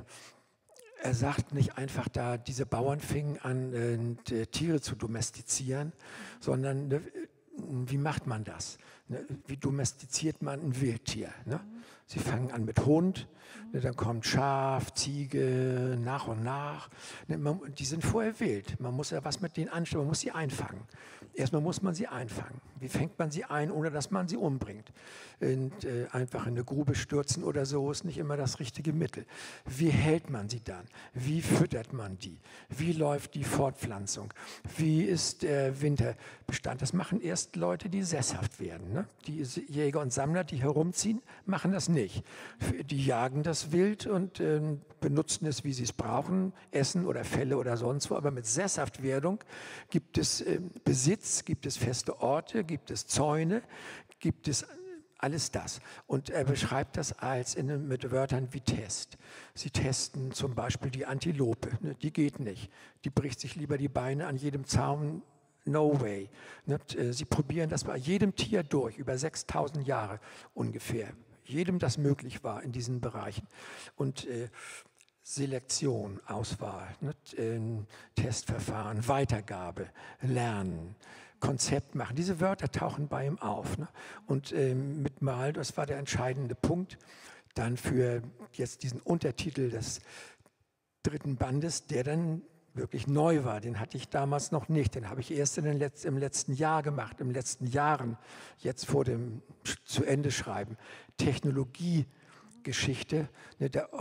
er sagt nicht einfach da, diese Bauern fingen an, äh, Tiere zu domestizieren, sondern ne, wie macht man das? Ne, wie domestiziert man ein Wildtier? Ne? Mhm. Sie fangen an mit Hund, mhm. ne, dann kommt Schaf, Ziege, nach und nach. Ne, man, die sind vorher wild. Man muss ja was mit denen anstellen, man muss sie einfangen. Erstmal muss man sie einfangen. Wie fängt man sie ein, ohne dass man sie umbringt? Und, äh, einfach in eine Grube stürzen oder so ist nicht immer das richtige Mittel. Wie hält man sie dann? Wie füttert man die? Wie läuft die Fortpflanzung? Wie ist der Winterbestand? Das machen erst Leute, die sesshaft werden. Ne? Die Jäger und Sammler, die herumziehen, machen das nicht. Die jagen das Wild und äh, benutzen es, wie sie es brauchen, Essen oder Felle oder sonst wo. Aber mit Sesshaftwerdung gibt es äh, Besitz, gibt es feste Orte, gibt es Zäune, gibt es alles das. Und er beschreibt das als in, mit Wörtern wie Test. Sie testen zum Beispiel die Antilope. Ne, die geht nicht. Die bricht sich lieber die Beine an jedem Zaun. No way. Ne, sie probieren das bei jedem Tier durch, über sechstausend Jahre ungefähr. Jedem das möglich war in diesen Bereichen. Und äh, Selektion, Auswahl, ne, äh, Testverfahren, Weitergabe, Lernen, Konzept machen. Diese Wörter tauchen bei ihm auf. Ne? Und ähm, mit Mal, das war der entscheidende Punkt, dann für jetzt diesen Untertitel des dritten Bandes, der dann wirklich neu war. Den hatte ich damals noch nicht. Den habe ich erst in den Letz-, im letzten Jahr gemacht, im letzten Jahren, jetzt vor dem zu Ende schreiben. Technologiegeschichte, ne, der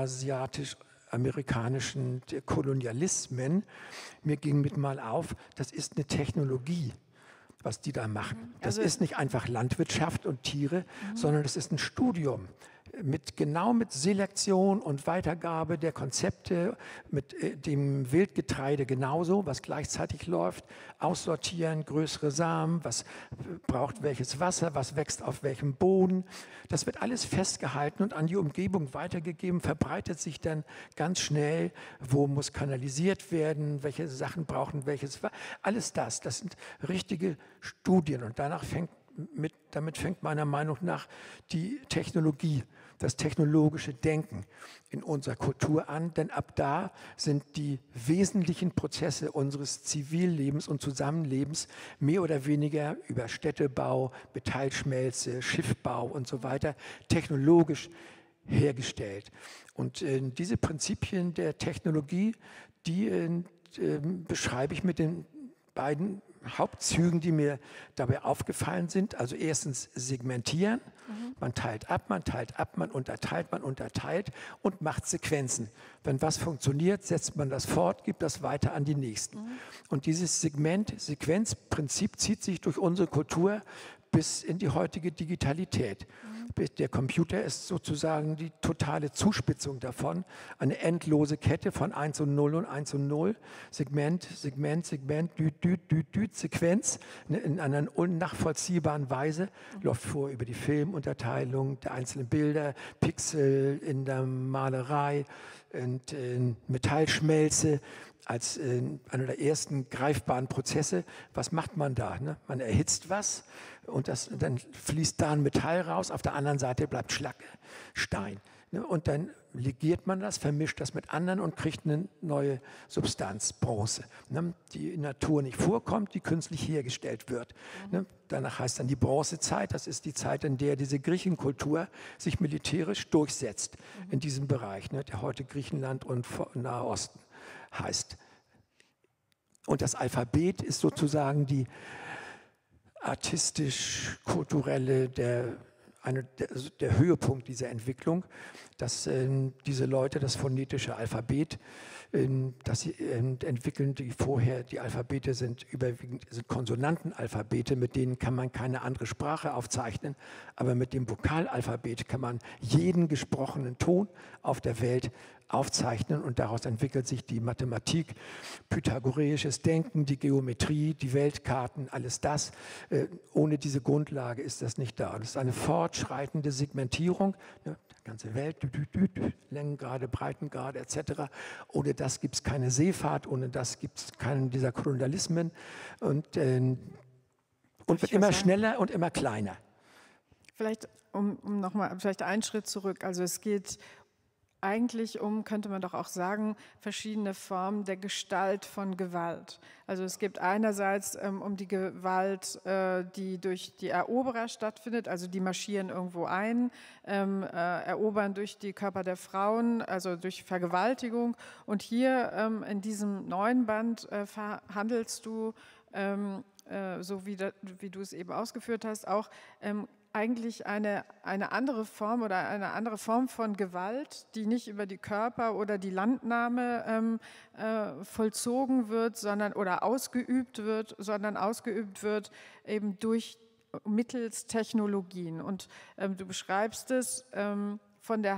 eurasiatisch-amerikanischen Kolonialismen. Mir ging mit mal auf, das ist eine Technologie, was die da machen. Das also ist nicht einfach Landwirtschaft und Tiere, mhm. sondern das ist ein Studium. Mit, genau mit Selektion und Weitergabe der Konzepte, mit äh, dem Wildgetreide genauso, was gleichzeitig läuft, aussortieren, größere Samen, was braucht welches Wasser, was wächst auf welchem Boden. Das wird alles festgehalten und an die Umgebung weitergegeben, verbreitet sich dann ganz schnell, wo muss kanalisiert werden, welche Sachen brauchen welches Wasser. Alles das, das sind richtige Studien und danach fängt Mit, damit fängt meiner Meinung nach die Technologie, das technologische Denken in unserer Kultur an, denn ab da sind die wesentlichen Prozesse unseres Zivillebens und Zusammenlebens mehr oder weniger über Städtebau, Metallschmelze, Schiffbau und so weiter technologisch hergestellt. Und äh, diese Prinzipien der Technologie, die äh, äh, beschreibe ich mit den beiden Hauptzügen, die mir dabei aufgefallen sind. Also erstens segmentieren, mhm. man teilt ab, man teilt ab, man unterteilt, man unterteilt und macht Sequenzen. Wenn was funktioniert, setzt man das fort, gibt das weiter an die Nächsten. Mhm. Und dieses Segment-Sequenzprinzip zieht sich durch unsere Kultur bis in die heutige Digitalität. Mhm. Der Computer ist sozusagen die totale Zuspitzung davon, eine endlose Kette von eins und null und eins und null, Segment, Segment, Segment, düt, düt, düt, düt, Sequenz, ne, in einer unnachvollziehbaren Weise, mhm. läuft vor über die Filmunterteilung der einzelnen Bilder, Pixel in der Malerei und in Metallschmelze, als äh, einer der ersten greifbaren Prozesse. Was macht man da? Ne? Man erhitzt was und das, dann fließt da ein Metall raus, auf der anderen Seite bleibt Schlag, Stein. Ne? Und dann legiert man das, vermischt das mit anderen und kriegt eine neue Substanz, Bronze, ne? Die in der Natur nicht vorkommt, die künstlich hergestellt wird. Mhm. Ne? Danach heißt dann die Bronzezeit, das ist die Zeit, in der diese Griechenkultur sich militärisch durchsetzt, mhm. in diesem Bereich, ne? Der heute Griechenland und Nahosten heißt. Und das Alphabet ist sozusagen die artistisch-kulturelle, der, eine, der, der Höhepunkt dieser Entwicklung, dass äh, diese Leute das phonetische Alphabet, äh, das sie äh, entwickeln, die vorher, die Alphabete sind überwiegend sind Konsonantenalphabete, mit denen kann man keine andere Sprache aufzeichnen, aber mit dem Vokalalphabet kann man jeden gesprochenen Ton auf der Welt aufzeichnen und daraus entwickelt sich die Mathematik, pythagoreisches Denken, die Geometrie, die Weltkarten, alles das. Äh, ohne diese Grundlage ist das nicht da. Das ist eine fortschreitende Segmentierung, ne, die ganze Welt, dü, dü, dü, dü, Längengrade, Breitengrade et cetera. Ohne das gibt es keine Seefahrt, ohne das gibt es keinen dieser Kolonialismen und, äh, und wird immer schneller und immer kleiner. Vielleicht, um, um nochmal, vielleicht einen Schritt zurück. Also es geht eigentlich um, könnte man doch auch sagen, verschiedene Formen der Gestalt von Gewalt. Also es gibt einerseits ähm, um die Gewalt, äh, die durch die Eroberer stattfindet, also die marschieren irgendwo ein, ähm, äh, erobern durch die Körper der Frauen, also durch Vergewaltigung. Und hier ähm, in diesem neuen Band äh, verhandelst du, ähm, äh, so wie, da, wie du es eben ausgeführt hast, auch ähm, eigentlich eine, eine andere Form oder eine andere Form von Gewalt, die nicht über die Körper oder die Landnahme ähm, äh, vollzogen wird, sondern oder ausgeübt wird, sondern ausgeübt wird eben durch mittels Technologien. Und ähm, du beschreibst es ähm, von der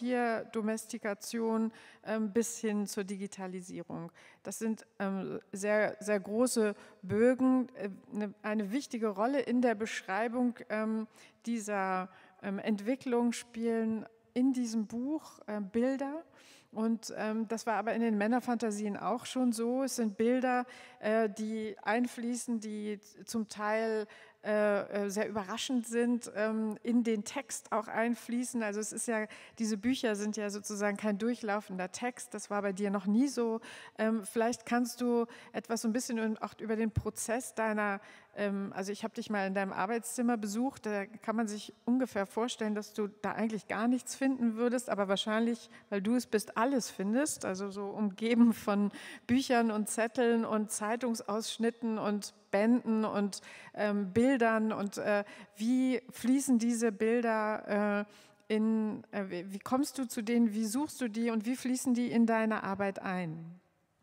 Haustierdomestikation ähm, bis hin zur Digitalisierung. Das sind ähm, sehr, sehr große Bögen, äh, eine, eine wichtige Rolle in der Beschreibung ähm, dieser ähm, Entwicklung spielen in diesem Buch äh, Bilder. Und ähm, das war aber in den Männerfantasien auch schon so. Es sind Bilder, äh, die einfließen, die zum Teil äh, sehr überraschend sind, ähm, in den Text auch einfließen. Also es ist ja, diese Bücher sind ja sozusagen kein durchlaufender Text, das war bei dir noch nie so. Ähm, vielleicht kannst du etwas so ein bisschen auch über den Prozess deiner, ähm, also ich habe dich mal in deinem Arbeitszimmer besucht, da kann man sich ungefähr vorstellen, dass du da eigentlich gar nichts finden würdest, aber wahrscheinlich, weil du es bist, alles findest, also so umgeben von Büchern und Zetteln und Zeitungsausschnitten und Bänden und ähm, Bildern und äh, wie fließen diese Bilder äh, in, äh, wie kommst du zu denen, wie suchst du die und wie fließen die in deine Arbeit ein?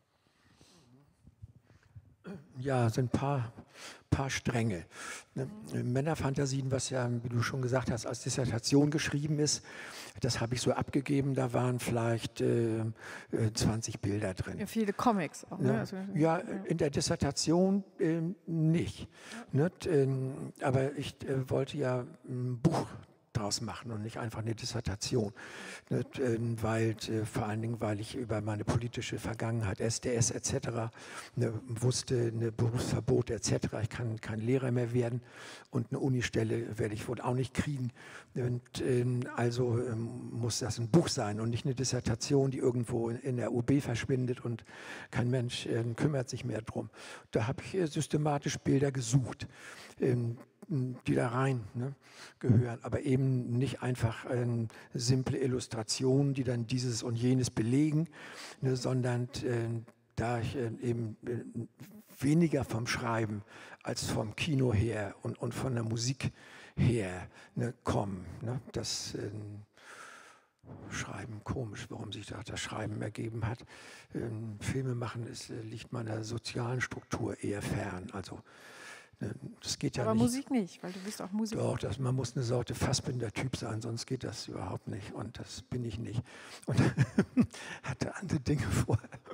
Ja, es sind ein paar, paar Stränge. Ne? Männerfantasien, was ja, wie du schon gesagt hast, als Dissertation geschrieben ist, das habe ich so abgegeben, da waren vielleicht äh, zwanzig Bilder drin. Ja, viele Comics auch. Ne? Ja, Also, ja, in der Dissertation äh, nicht. Ne? Aber ich äh, wollte ja ein Buch draus machen und nicht einfach eine Dissertation, ne, weil äh, vor allen Dingen, weil ich über meine politische Vergangenheit, S D S et cetera, ne, wusste, eine Berufsverbot et cetera. Ich kann kein Lehrer mehr werden und eine Unistelle werde ich wohl auch nicht kriegen. Und, äh, also äh, muss das ein Buch sein und nicht eine Dissertation, die irgendwo in, in der U B verschwindet und kein Mensch äh, kümmert sich mehr drum. Da habe ich äh, systematisch Bilder gesucht. Ähm, die da rein ne, gehören, aber eben nicht einfach äh, simple Illustrationen, die dann dieses und jenes belegen, ne, sondern äh, da ich äh, eben äh, weniger vom Schreiben als vom Kino her und, und von der Musik her ne, komme. Ne, das äh, Schreiben, komisch, warum sich da das Schreiben ergeben hat. Ähm, Filme machen ist, äh, liegt meiner sozialen Struktur eher fern. Also das geht ja aber nicht. Musik nicht, weil du bist auch Musiker. Doch, das, man muss eine Sorte Fassbinder-Typ sein, sonst geht das überhaupt nicht. Und das bin ich nicht. Und hatte andere Dinge vor.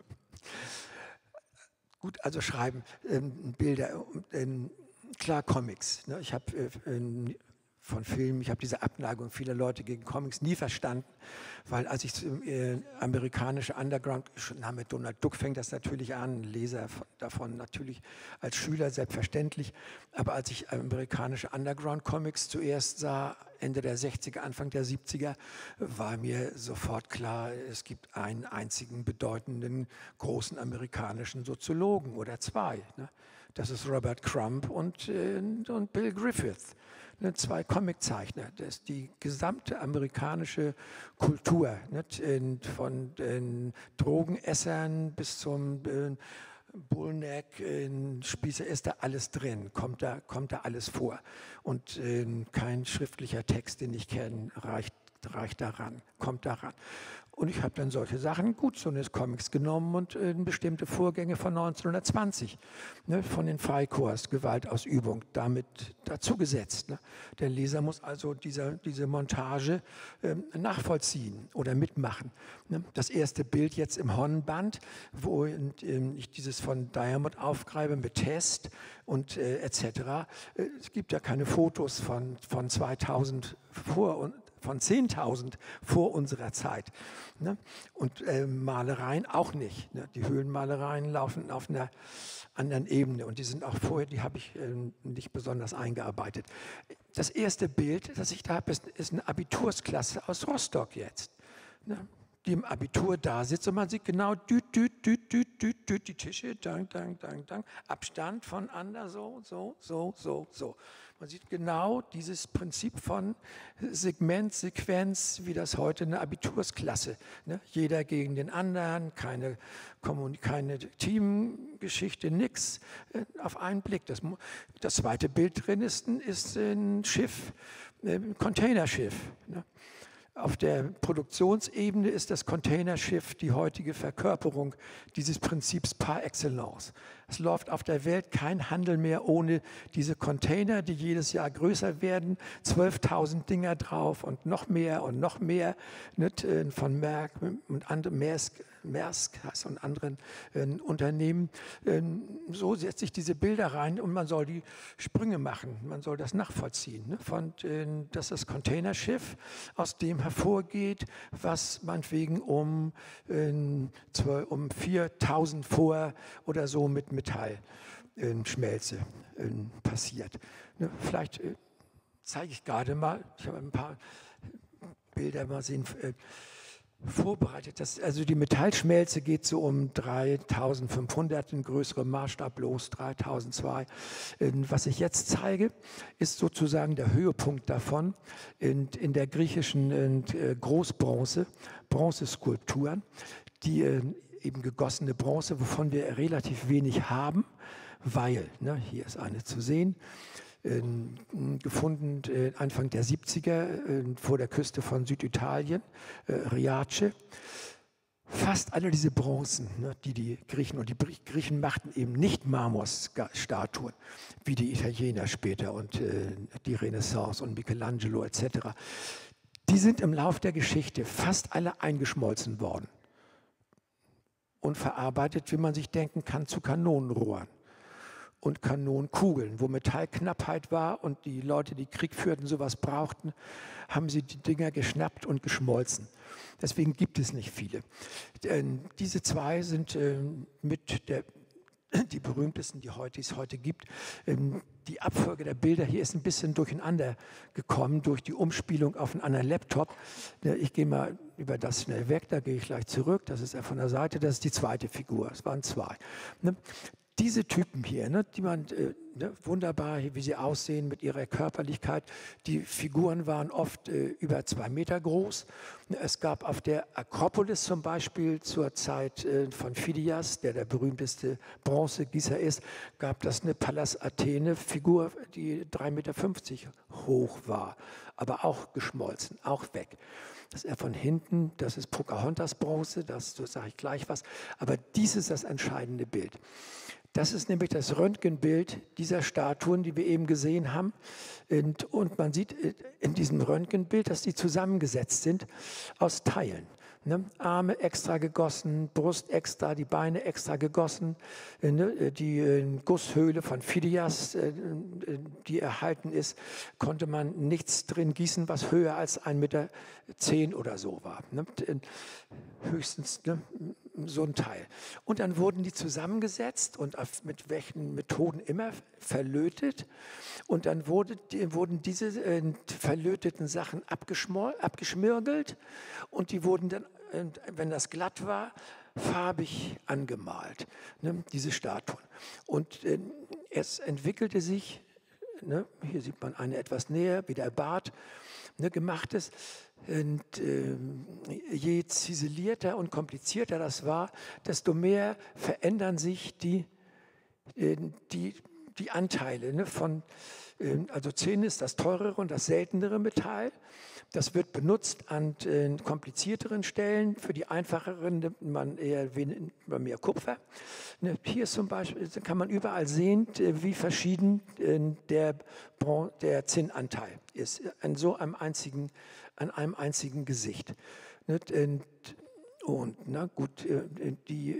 Gut, also schreiben, ähm, Bilder, ähm, klar Comics. Ne? Ich habe äh, von Filmen, ich habe diese Abneigung vieler Leute gegen Comics nie verstanden, weil als ich zum äh, amerikanische Underground, schon mit Donald Duck fängt das natürlich an, Leser davon natürlich als Schüler selbstverständlich, aber als ich amerikanische Underground-Comics zuerst sah, Ende der sechziger, Anfang der siebziger, war mir sofort klar, es gibt einen einzigen bedeutenden großen amerikanischen Soziologen oder zwei. Ne? Das ist Robert Crumb und, äh, und Bill Griffith. Ne, zwei Comiczeichner, das die gesamte amerikanische Kultur, nicht, in, von den Drogenessern bis zum äh, Bullneck, in Spießer, ist da alles drin, kommt da, kommt da alles vor. Und äh, kein schriftlicher Text, den ich kenne, reicht, reicht daran, kommt daran. Und ich habe dann solche Sachen, gut, so eine Comics genommen und äh, bestimmte Vorgänge von neunzehnhundertzwanzig, ne, von den Freikorps, Gewaltausübung, damit dazugesetzt. Ne. Der Leser muss also dieser, diese Montage äh, nachvollziehen oder mitmachen. Ne. Das erste Bild jetzt im Hornband, wo äh, ich dieses von Diamond aufgreife mit Test und äh, et cetera. Äh, es gibt ja keine Fotos von, von zweitausend vor und von zehntausend vor unserer Zeit. Ne? Und äh, Malereien auch nicht. Ne? Die Höhlenmalereien laufen auf einer anderen Ebene und die sind auch vorher, die habe ich äh, nicht besonders eingearbeitet. Das erste Bild, das ich da habe, ist, ist eine Abitursklasse aus Rostock jetzt. Ne? Die im Abitur da sitzt und man sieht genau düt, düt, düt, düt, düt, düt, die Tische, dang, dang, dang, dang, Abstand voneinander, so, so, so, so, so. Man sieht genau dieses Prinzip von Segment, Sequenz, wie das heute eine Abitursklasse. Ne? Jeder gegen den anderen, keine, keine Teamgeschichte, nix. Äh, auf einen Blick. Das, das zweite Bild drin ist, ist ein Schiff, ein Containerschiff. Ne? Auf der Produktionsebene ist das Containerschiff die heutige Verkörperung dieses Prinzips par excellence. Es läuft auf der Welt kein Handel mehr ohne diese Container, die jedes Jahr größer werden, zwölftausend Dinger drauf und noch mehr und noch mehr, nicht, von Merck und anderen, Maersk, Maersk und anderen äh, Unternehmen. Äh, so setze ich diese Bilder rein und man soll die Sprünge machen, man soll das nachvollziehen. Ne? Von, äh, das ist das Containerschiff, aus dem hervorgeht, was meinetwegen um, äh, um viertausend vor oder so mit Metall äh, Schmelze äh, passiert. Ne, vielleicht äh, zeige ich gerade mal, ich habe ein paar Bilder mal sehen, äh, vorbereitet. Das, also die Metallschmelze geht so um dreitausendfünfhundert, ein größerer Maßstab los, dreitausendzwei. Was ich jetzt zeige, ist sozusagen der Höhepunkt davon in, in der griechischen Großbronze, Bronzeskulpturen, die eben gegossene Bronze, wovon wir relativ wenig haben, weil, ne, hier ist eine zu sehen, gefunden Anfang der siebziger vor der Küste von Süditalien, Riace. Fast alle diese Bronzen, die die Griechen, und die Griechen machten eben nicht Marmorstatuen, wie die Italiener später und die Renaissance und Michelangelo et cetera. Die sind im Lauf der Geschichte fast alle eingeschmolzen worden und verarbeitet, wie man sich denken kann, zu Kanonenrohren und Kanonenkugeln. Wo Metallknappheit war und die Leute, die Krieg führten, sowas brauchten, haben sie die Dinger geschnappt und geschmolzen. Deswegen gibt es nicht viele. Äh, diese zwei sind äh, mit der, die berühmtesten, die, heute, die es heute gibt. Ähm, die Abfolge der Bilder hier ist ein bisschen durcheinander gekommen durch die Umspielung auf einen anderen Laptop. Ich gehe mal über das schnell weg, da gehe ich gleich zurück. Das ist er von der Seite, das ist die zweite Figur. Es waren zwei. Ne? Diese Typen hier, ne, die man äh, ne, wunderbar, wie sie aussehen mit ihrer Körperlichkeit, die Figuren waren oft äh, über zwei Meter groß. Es gab auf der Akropolis zum Beispiel zur Zeit äh, von Phidias, der der berühmteste Bronzegießer ist, gab das eine Pallas Athene-Figur, die drei Meter fünfzig hoch war, aber auch geschmolzen, auch weg. Das ist er von hinten, das ist Pocahontas-Bronze, das, das sage ich gleich was, aber dies ist das entscheidende Bild. Das ist nämlich das Röntgenbild dieser Statuen, die wir eben gesehen haben. Und, und man sieht in diesem Röntgenbild, dass die zusammengesetzt sind aus Teilen. Ne? Arme extra gegossen, Brust extra, die Beine extra gegossen. Ne? Die äh, Gusshöhle von Phidias, äh, die erhalten ist, konnte man nichts drin gießen, was höher als ein Meter zehn oder so war. Ne? Höchstens, ne? So ein Teil. Und dann wurden die zusammengesetzt und auf, mit welchen Methoden immer verlötet. Und dann wurde, die, wurden diese äh, verlöteten Sachen abgeschmirgelt und die wurden dann, äh, wenn das glatt war, farbig angemalt, ne, diese Statuen. Und äh, es entwickelte sich, ne, hier sieht man eine etwas näher, wie der Bart, ne, gemachtes. Und äh, je ziselierter und komplizierter das war, desto mehr verändern sich die, äh, die, die Anteile. Ne, von, äh, also zehn ist das teurere und das seltenere Metall. Das wird benutzt an äh, komplizierteren Stellen. Für die einfacheren nimmt man eher wenig, mehr Kupfer. Ne, hier ist zum Beispiel, kann man überall sehen, äh, wie verschieden äh, der, der Zinnanteil ist. An so einem einzigen an einem einzigen Gesicht. Und, und na gut, die,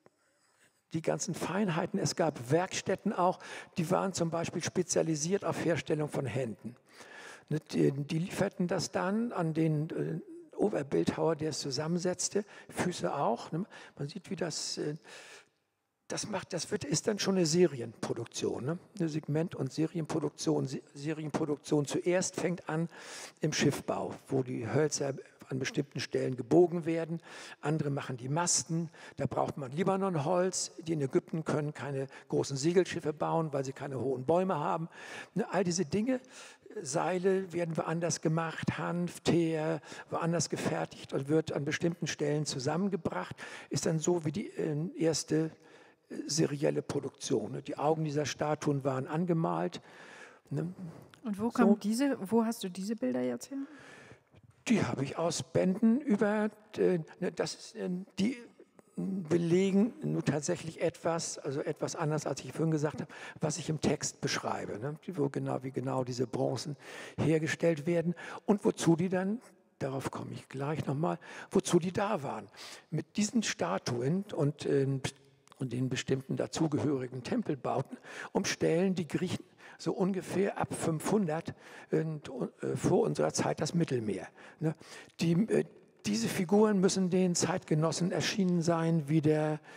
die ganzen Feinheiten, es gab Werkstätten auch, die waren zum Beispiel spezialisiert auf Herstellung von Händen. Die, die lieferten das dann an den Oberbildhauer, der es zusammensetzte, Füße auch. Man sieht, wie das... Das, macht, das wird, ist dann schon eine Serienproduktion, ne? Eine Segment- und Serienproduktion. Serienproduktion zuerst fängt an im Schiffbau, wo die Hölzer an bestimmten Stellen gebogen werden. Andere machen die Masten. Da braucht man Libanonholz. Die in Ägypten können keine großen Segelschiffe bauen, weil sie keine hohen Bäume haben. Ne? All diese Dinge, Seile werden woanders gemacht, Hanf, Teer, woanders gefertigt und wird an bestimmten Stellen zusammengebracht. Ist dann so wie die äh, erste serielle Produktion. Die Augen dieser Statuen waren angemalt. Und wo, kommt so. diese, wo hast du diese Bilder jetzt her? Die habe ich aus Bänden über, das, die belegen nun tatsächlich etwas, also etwas anders, als ich vorhin gesagt habe, was ich im Text beschreibe, ne? Wo genau, wie genau diese Bronzen hergestellt werden und wozu die dann, darauf komme ich gleich nochmal, wozu die da waren. Mit diesen Statuen und äh, und den bestimmten dazugehörigen Tempelbauten umstellen die Griechen so ungefähr ab fünfhundert und, äh, vor unserer Zeit das Mittelmeer. Ne? Die, äh, diese Figuren müssen den Zeitgenossen erschienen sein, wie der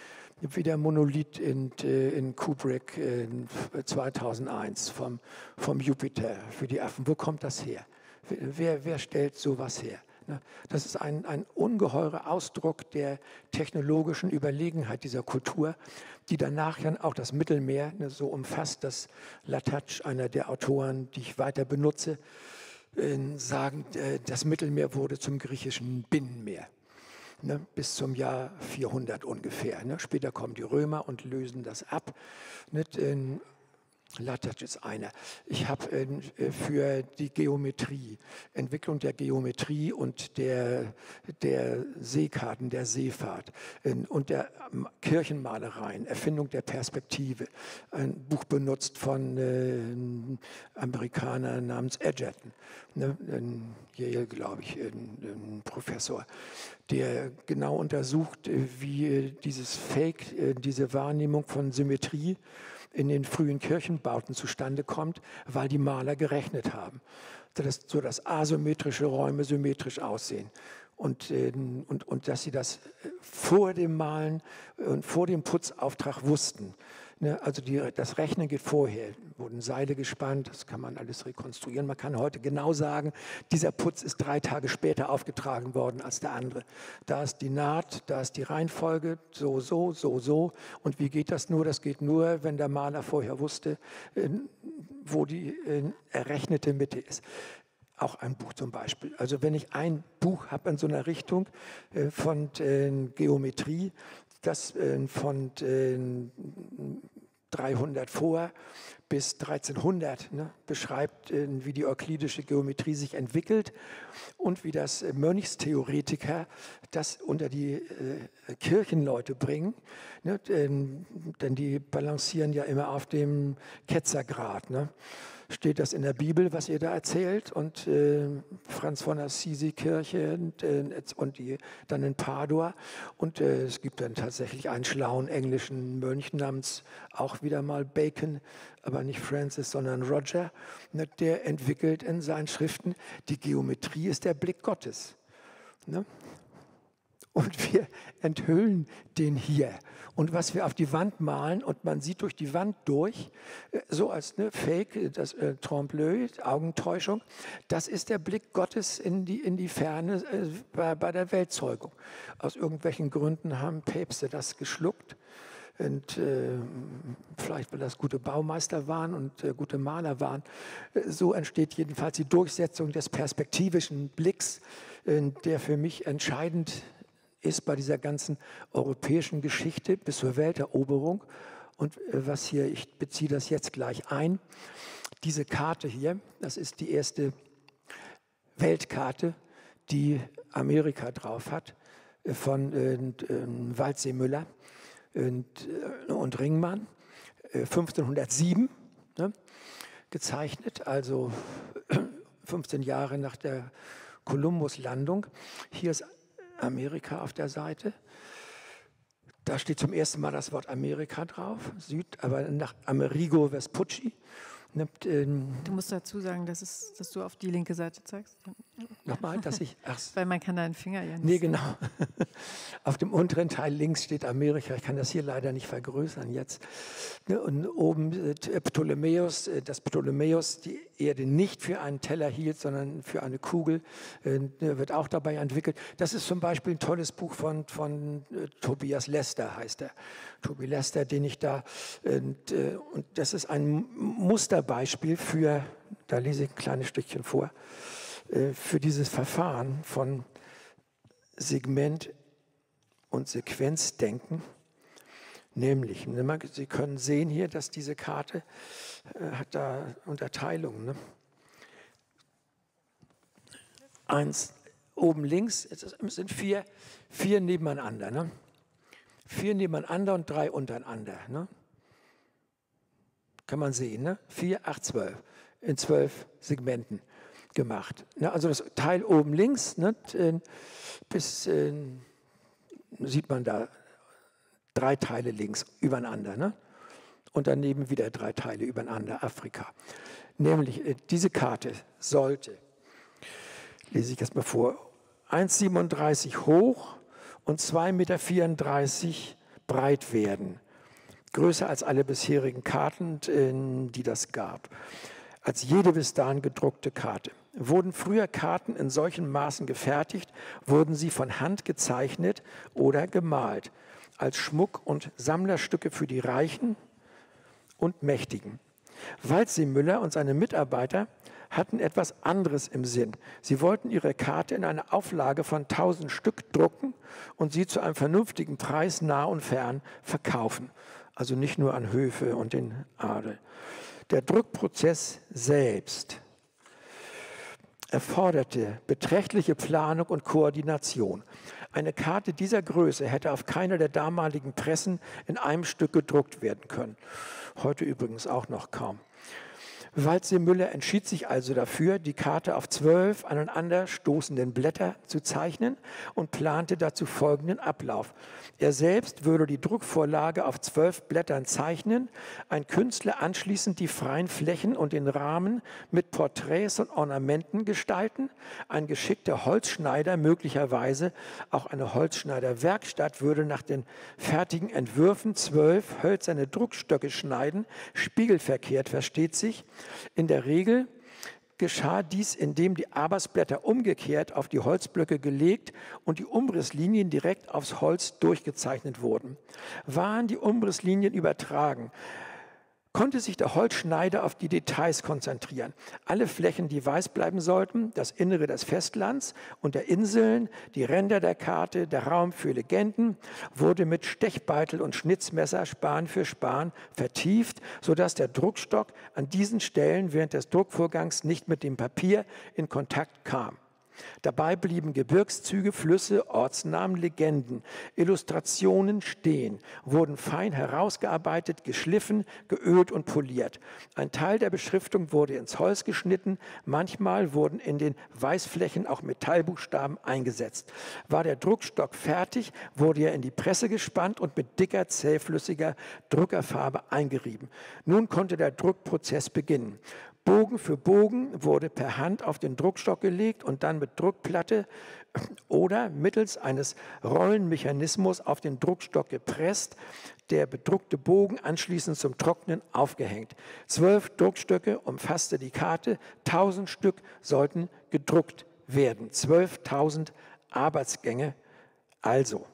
wie der Monolith in, in Kubrick in zweitausendeins vom, vom Jupiter für die Affen. Wo kommt das her? Wer, wer stellt sowas her? Das ist ein, ein ungeheurer Ausdruck der technologischen Überlegenheit dieser Kultur, die danach ja auch das Mittelmeer so umfasst, dass Latouche, einer der Autoren, die ich weiter benutze, sagen, das Mittelmeer wurde zum griechischen Binnenmeer. Ne, bis zum Jahr vierhundert ungefähr. Ne. Später kommen die Römer und lösen das ab. Ne, in, Latouche ist einer. Ich habe äh, für die Geometrie, Entwicklung der Geometrie und der, der Seekarten, der Seefahrt äh, und der ähm, Kirchenmalereien, Erfindung der Perspektive, ein Buch benutzt von äh, einem Amerikaner namens Edgerton, ne, in Yale, glaube ich, ein, ein Professor, der genau untersucht, wie dieses Fake, diese Wahrnehmung von Symmetrie in den frühen Kirchenbauten zustande kommt, weil die Maler gerechnet haben, so dass asymmetrische Räume symmetrisch aussehen. Und, und, und dass sie das vor dem Malen und vor dem Putzauftrag wussten. Also die, das Rechnen geht vorher, wurden Seile gespannt, das kann man alles rekonstruieren. Man kann heute genau sagen, dieser Putz ist drei Tage später aufgetragen worden als der andere. Da ist die Naht, da ist die Reihenfolge, so, so, so, so. Und wie geht das nur? Das geht nur, wenn der Maler vorher wusste, wo die errechnete Mitte ist. Auch ein Buch zum Beispiel. Also wenn ich ein Buch habe in so einer Richtung äh, von äh, Geometrie, das äh, von äh, dreihundert vor bis dreizehnhundert ne, beschreibt, äh, wie die euklidische Geometrie sich entwickelt und wie das äh, Mönchstheoretiker das unter die äh, Kirchenleute bringen. Ne, denn, denn die balancieren ja immer auf dem Ketzergrad. Ne. Steht das in der Bibel, was ihr da erzählt? Und äh, Franz von Assisi-Kirche und, äh, und die dann in Padua. Und äh, es gibt dann tatsächlich einen schlauen englischen Mönch namens auch wieder mal Bacon, aber nicht Francis, sondern Roger. Ne, der entwickelt in seinen Schriften, die Geometrie ist der Blick Gottes. Ne? Und wir enthüllen den hier. Und was wir auf die Wand malen, und man sieht durch die Wand durch, so als ne, Fake, das äh, Trompe-l'œil, Augentäuschung, das ist der Blick Gottes in die, in die Ferne äh, bei, bei der Weltzeugung. Aus irgendwelchen Gründen haben Päpste das geschluckt. Und äh, vielleicht, weil das gute Baumeister waren und äh, gute Maler waren. So entsteht jedenfalls die Durchsetzung des perspektivischen Blicks, äh, der für mich entscheidend ist. ist bei dieser ganzen europäischen Geschichte bis zur Welteroberung. Und was hier, ich beziehe das jetzt gleich ein, diese Karte hier, das ist die erste Weltkarte, die Amerika drauf hat, von äh, äh, Waldseemüller und, äh, und Ringmann, äh, fünfzehnhundertsieben, ne, gezeichnet, also fünfzehn Jahre nach der Kolumbus-Landung. Hier ist Amerika auf der Seite. Da steht zum ersten Mal das Wort Amerika drauf, Süd, aber nach Amerigo Vespucci. Nimmt, ähm, du musst dazu sagen, dass, es, dass du auf die linke Seite zeigst. Nochmal, dass ich... Ach, weil man kann deinen Finger ja nicht Nee, genau. Auf dem unteren Teil links steht Amerika. Ich kann das hier leider nicht vergrößern jetzt. Und oben äh, Ptolemäus, äh, dass Ptolemäus die Erde nicht für einen Teller hielt, sondern für eine Kugel, äh, wird auch dabei entwickelt. Das ist zum Beispiel ein tolles Buch von, von äh, Tobias Lester, heißt er. Tobi Lester, den ich da... Und, äh, und das ist ein Musterbeispiel für, da lese ich ein kleines Stückchen vor, für dieses Verfahren von Segment- und Sequenzdenken. Nämlich, Sie können sehen hier, dass diese Karte äh, hat da Unterteilungen. Ne? Eins oben links, es sind vier, vier nebeneinander. Ne? Vier nebeneinander und drei untereinander. Ne? Kann man sehen, ne? Vier, acht, zwölf. In zwölf Segmenten gemacht. Ne? Also das Teil oben links, ne? bis äh, sieht man da drei Teile links übereinander. Ne? Und daneben wieder drei Teile übereinander, Afrika. Nämlich äh, diese Karte sollte, lese ich erst mal vor, eins Komma siebenunddreißig hoch und zwei Komma vierunddreißig Meter breit werden. Größer als alle bisherigen Karten, die das gab. Als jede bis dahin gedruckte Karte. Wurden früher Karten in solchen Maßen gefertigt, wurden sie von Hand gezeichnet oder gemalt, als Schmuck und Sammlerstücke für die Reichen und Mächtigen. Waldsee-Müller und seine Mitarbeiter hatten etwas anderes im Sinn. Sie wollten ihre Karte in einer Auflage von tausend Stück drucken und sie zu einem vernünftigen Preis nah und fern verkaufen. Also nicht nur an Höfe und den Adel. Der Druckprozess selbst erforderte beträchtliche Planung und Koordination. Eine Karte dieser Größe hätte auf keiner der damaligen Pressen in einem Stück gedruckt werden können. Heute übrigens auch noch kaum. Waldsee-Müller entschied sich also dafür, die Karte auf zwölf aneinander stoßenden Blätter zu zeichnen und plante dazu folgenden Ablauf. Er selbst würde die Druckvorlage auf zwölf Blättern zeichnen, ein Künstler anschließend die freien Flächen und den Rahmen mit Porträts und Ornamenten gestalten, ein geschickter Holzschneider, möglicherweise auch eine Holzschneiderwerkstatt, würde nach den fertigen Entwürfen zwölf hölzerne Druckstöcke schneiden, spiegelverkehrt versteht sich. In der Regel geschah dies, indem die Arbeitsblätter umgekehrt auf die Holzblöcke gelegt und die Umrisslinien direkt aufs Holz durchgezeichnet wurden. Waren die Umrisslinien übertragen, konnte sich der Holzschneider auf die Details konzentrieren. Alle Flächen, die weiß bleiben sollten, das Innere des Festlands und der Inseln, die Ränder der Karte, der Raum für Legenden, wurde mit Stechbeitel und Schnitzmesser Span für Span vertieft, sodass der Druckstock an diesen Stellen während des Druckvorgangs nicht mit dem Papier in Kontakt kam. Dabei blieben Gebirgszüge, Flüsse, Ortsnamen, Legenden, Illustrationen stehen, wurden fein herausgearbeitet, geschliffen, geölt und poliert. Ein Teil der Beschriftung wurde ins Holz geschnitten, manchmal wurden in den Weißflächen auch Metallbuchstaben eingesetzt. War der Druckstock fertig, wurde er in die Presse gespannt und mit dicker, zähflüssiger Druckerfarbe eingerieben. Nun konnte der Druckprozess beginnen. Bogen für Bogen wurde per Hand auf den Druckstock gelegt und dann mit Druckplatte oder mittels eines Rollenmechanismus auf den Druckstock gepresst, der bedruckte Bogen anschließend zum Trocknen aufgehängt. Zwölf Druckstöcke umfasste die Karte, tausend Stück sollten gedruckt werden. Zwölftausend Arbeitsgänge also.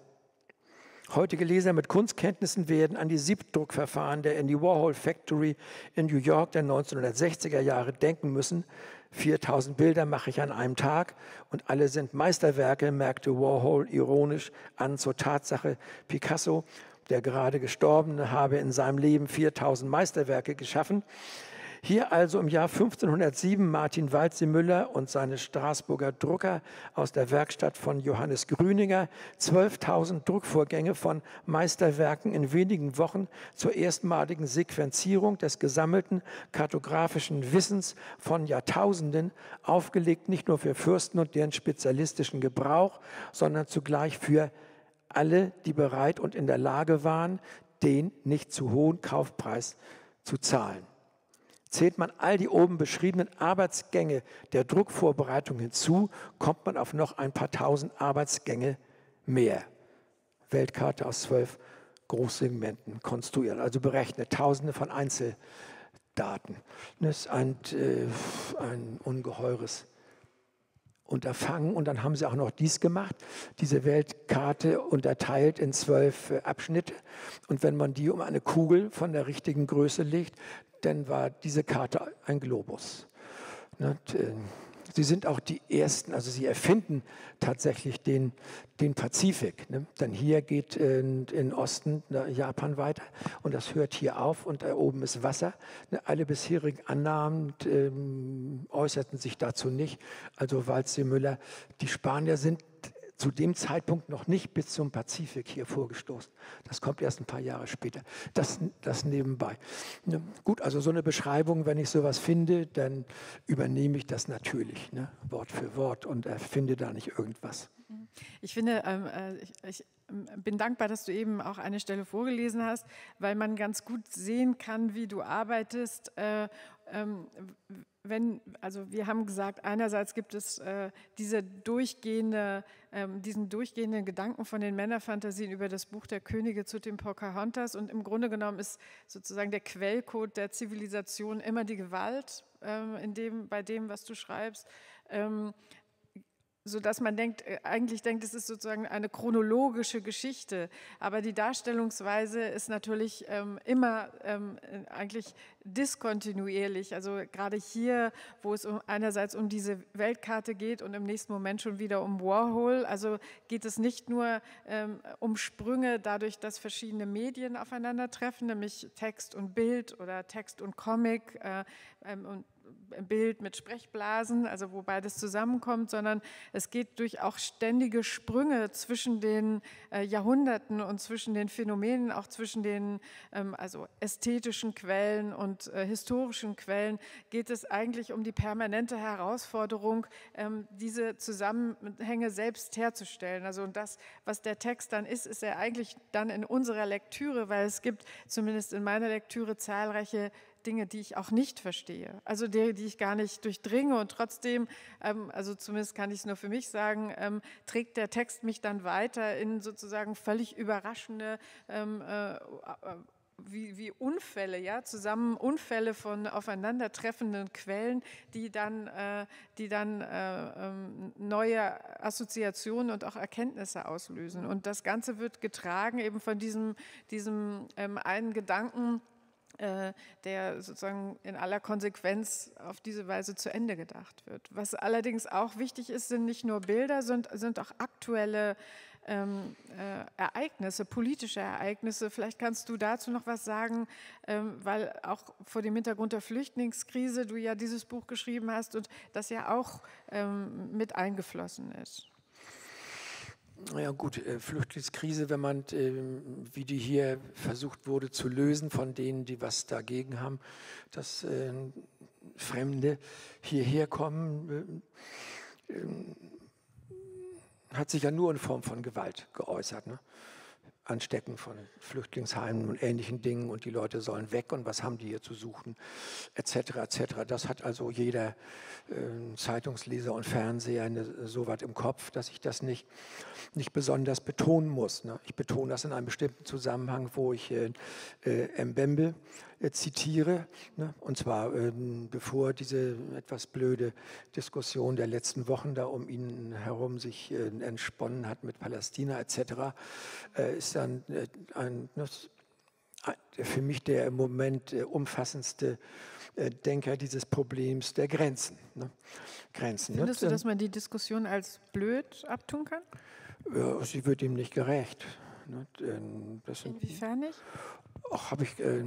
Heutige Leser mit Kunstkenntnissen werden an die Siebdruckverfahren der Andy Warhol Factory in New York der neunzehnhundertsechziger Jahre denken müssen. viertausend Bilder mache ich an einem Tag und alle sind Meisterwerke, merkte Warhol ironisch an zur Tatsache. Picasso, der gerade Gestorbene, habe in seinem Leben viertausend Meisterwerke geschaffen. Hier also im Jahr fünfzehnhundertsieben Martin Waldsee-Müller und seine Straßburger Drucker aus der Werkstatt von Johannes Grüninger, zwölftausend Druckvorgänge von Meisterwerken in wenigen Wochen zur erstmaligen Sequenzierung des gesammelten kartografischen Wissens von Jahrtausenden, aufgelegt nicht nur für Fürsten und deren spezialistischen Gebrauch, sondern zugleich für alle, die bereit und in der Lage waren, den nicht zu hohen Kaufpreis zu zahlen. Zählt man all die oben beschriebenen Arbeitsgänge der Druckvorbereitung hinzu, kommt man auf noch ein paar tausend Arbeitsgänge mehr. Weltkarte aus zwölf Großsegmenten konstruiert, also berechnet, tausende von Einzeldaten. Das ist ein, äh, ein ungeheures Unterfangen. Und dann haben sie auch noch dies gemacht, diese Weltkarte unterteilt in zwölf äh, Abschnitte. Und wenn man die um eine Kugel von der richtigen Größe legt, dann war diese Karte ein Globus. Und, äh, sie sind auch die Ersten, also sie erfinden tatsächlich den, den Pazifik. Ne? Denn hier geht äh, in Osten ne, Japan weiter und das hört hier auf und da oben ist Wasser. Ne? Alle bisherigen Annahmen äh, äußerten sich dazu nicht. Also Waldsee-Müller, die Spanier sind zu dem Zeitpunkt noch nicht bis zum Pazifik hier vorgestoßen. Das kommt erst ein paar Jahre später. Das, das nebenbei. Ne? Gut, also so eine Beschreibung, wenn ich sowas finde, dann übernehme ich das natürlich, ne? Wort für Wort und erfinde da nicht irgendwas. Ich finde, ähm, ich, ich bin dankbar, dass du eben auch eine Stelle vorgelesen hast, weil man ganz gut sehen kann, wie du arbeitest, äh, ähm, wenn, also wir haben gesagt, einerseits gibt es äh, diese durchgehende, ähm, diesen durchgehenden Gedanken von den Männerfantasien über das Buch der Könige zu dem Pocahontas, und im Grunde genommen ist sozusagen der Quellcode der Zivilisation immer die Gewalt, ähm, in dem, bei dem, was du schreibst. Ähm, sodass man denkt, eigentlich denkt, es ist sozusagen eine chronologische Geschichte, aber die Darstellungsweise ist natürlich ähm, immer ähm, eigentlich diskontinuierlich, also gerade hier, wo es um, einerseits um diese Weltkarte geht und im nächsten Moment schon wieder um Warhol, also geht es nicht nur ähm, um Sprünge dadurch, dass verschiedene Medien aufeinandertreffen, nämlich Text und Bild oder Text und Comic äh, ähm, und Bild mit Sprechblasen, also wo beides zusammenkommt, sondern es geht durch auch ständige Sprünge zwischen den äh, Jahrhunderten und zwischen den Phänomenen, auch zwischen den ähm, also ästhetischen Quellen und äh, historischen Quellen, geht es eigentlich um die permanente Herausforderung, ähm, diese Zusammenhänge selbst herzustellen. Also und das, was der Text dann ist, ist er eigentlich dann in unserer Lektüre, weil es gibt zumindest in meiner Lektüre zahlreiche Dinge, die ich auch nicht verstehe, also die, die ich gar nicht durchdringe, und trotzdem, ähm, also zumindest kann ich es nur für mich sagen, ähm, trägt der Text mich dann weiter in sozusagen völlig überraschende ähm, äh, wie, wie Unfälle, ja, zusammen Unfälle von aufeinandertreffenden Quellen, die dann, äh, die dann äh, ähm, neue Assoziationen und auch Erkenntnisse auslösen. Und das Ganze wird getragen eben von diesem, diesem ähm, einen Gedanken, der sozusagen in aller Konsequenz auf diese Weise zu Ende gedacht wird. Was allerdings auch wichtig ist, sind nicht nur Bilder, sind, sind auch aktuelle ähm, äh, Ereignisse, politische Ereignisse. Vielleicht kannst du dazu noch was sagen, ähm, weil auch vor dem Hintergrund der Flüchtlingskrise du ja dieses Buch geschrieben hast und das ja auch ähm, mit eingeflossen ist. Ja gut, äh, Flüchtlingskrise, wenn man, äh, wie die hier versucht wurde zu lösen von denen, die was dagegen haben, dass äh, Fremde hierher kommen, äh, äh, hat sich ja nur in Form von Gewalt geäußert, ne? Anstecken von Flüchtlingsheimen und ähnlichen Dingen, und die Leute sollen weg und was haben die hier zu suchen, et cetera et cetera. Das hat also jeder äh, Zeitungsleser und Fernseher eine, so weit im Kopf, dass ich das nicht, nicht besonders betonen muss. Ne? Ich betone das in einem bestimmten Zusammenhang, wo ich äh, äh, Mbembe äh, zitiere, ne? Und zwar äh, bevor diese etwas blöde Diskussion der letzten Wochen da um ihn herum sich äh, entsponnen hat mit Palästina et cetera, äh, ist dann äh, ein, ein, für mich der im Moment äh, umfassendste äh, Denker dieses Problems der Grenzen. Ne? Grenzen. Findest ne? du, dass man die Diskussion als blöd abtun kann? Ja, sie wird ihm nicht gerecht. Ne? Das sind, Inwiefern nicht? Auch habe ich, äh,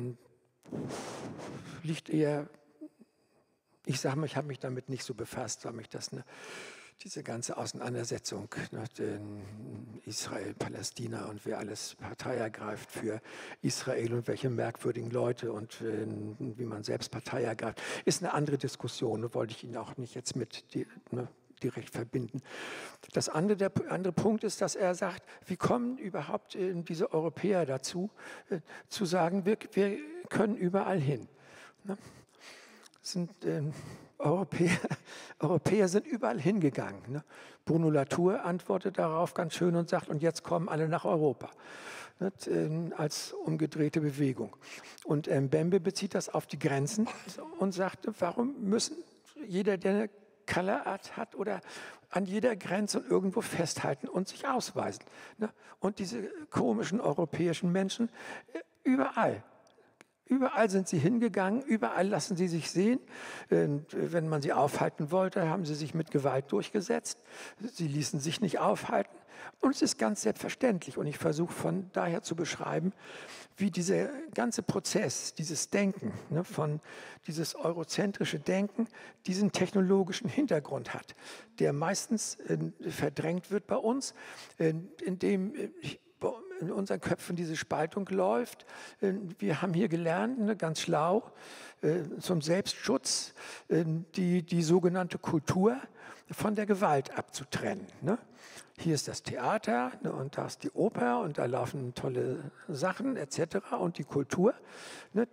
liegt eher, ich sage mal, ich habe mich damit nicht so befasst, weil mich das, ne, diese ganze Auseinandersetzung, ne, Israel, Palästina und wer alles Partei ergreift für Israel und welche merkwürdigen Leute und äh, wie man selbst Partei ergreift, ist eine andere Diskussion. Da wollte ich ihn auch nicht jetzt mit die, ne, direkt verbinden. Das andere, der andere Punkt ist, dass er sagt, wie kommen überhaupt äh, diese Europäer dazu, äh, zu sagen, wir, wir können überall hin. Ne? Sind, äh, Europäer, Europäer sind überall hingegangen. Ne? Bruno Latour antwortet darauf ganz schön und sagt, und jetzt kommen alle nach Europa. Ne? Äh, als umgedrehte Bewegung. Und äh, Mbembe bezieht das auf die Grenzen und sagt, warum müssen jeder, der eine Colorart hat oder an jeder Grenze und irgendwo festhalten und sich ausweisen. Ne? Und diese komischen europäischen Menschen, überall. Überall sind sie hingegangen, überall lassen sie sich sehen. Wenn man sie aufhalten wollte, haben sie sich mit Gewalt durchgesetzt. Sie ließen sich nicht aufhalten. Und es ist ganz selbstverständlich. Und ich versuche von daher zu beschreiben, wie dieser ganze Prozess, dieses Denken, ne, von dieses eurozentrische Denken, diesen technologischen Hintergrund hat, der meistens äh, verdrängt wird bei uns, äh, indem äh, in unseren Köpfen diese Spaltung läuft. Äh, wir haben hier gelernt, ne, ganz schlau, äh, zum Selbstschutz, äh, die, die sogenannte Kultur, von der Gewalt abzutrennen. Ne? Hier ist das Theater, ne, und da ist die Oper und da laufen tolle Sachen et cetera und die Kultur, ne,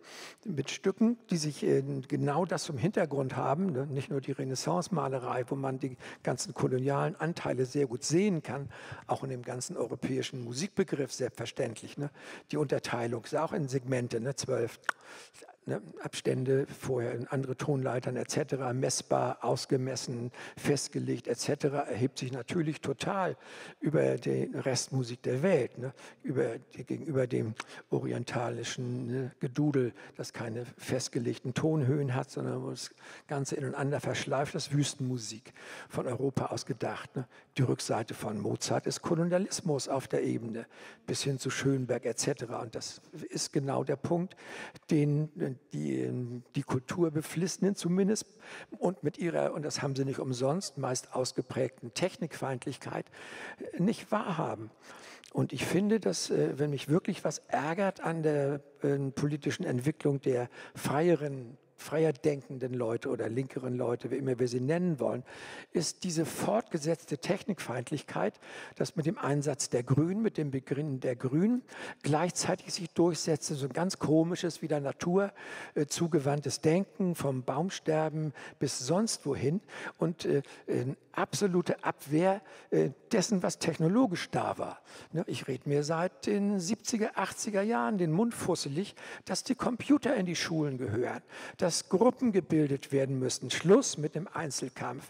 mit Stücken, die sich äh, genau das zum Hintergrund haben, ne, nicht nur die Renaissance-Malerei, wo man die ganzen kolonialen Anteile sehr gut sehen kann, auch in dem ganzen europäischen Musikbegriff selbstverständlich. Ne, die Unterteilung ist auch in Segmente, ne, zwölf Ne, Abstände vorher in andere Tonleitern et cetera, messbar, ausgemessen, festgelegt et cetera, erhebt sich natürlich total über die Restmusik der Welt, ne, über, die, gegenüber dem orientalischen ne, Gedudel, das keine festgelegten Tonhöhen hat, sondern wo das Ganze ineinander verschleift, das Wüstenmusik von Europa aus gedacht. Ne. Die Rückseite von Mozart ist Kolonialismus auf der Ebene, bis hin zu Schönberg et cetera. Und das ist genau der Punkt, den die, die Kulturbeflissenen zumindest und mit ihrer, und das haben sie nicht umsonst, meist ausgeprägten Technikfeindlichkeit nicht wahrhaben. Und ich finde, dass, wenn mich wirklich was ärgert an der äh, politischen Entwicklung der freieren freier denkenden Leute oder linkeren Leute, wie immer wir sie nennen wollen, ist diese fortgesetzte Technikfeindlichkeit, das mit dem Einsatz der Grünen, mit dem Beginn der Grünen gleichzeitig sich durchsetzt, so ein ganz komisches, wieder Natur äh, zugewandtes Denken, vom Baumsterben bis sonst wohin und äh, äh, absolute Abwehr äh, dessen, was technologisch da war. Ne, ich rede mir seit den siebziger, achtziger Jahren den Mund fusselig, dass die Computer in die Schulen gehören, dass Gruppen gebildet werden müssen. Schluss mit dem Einzelkampf.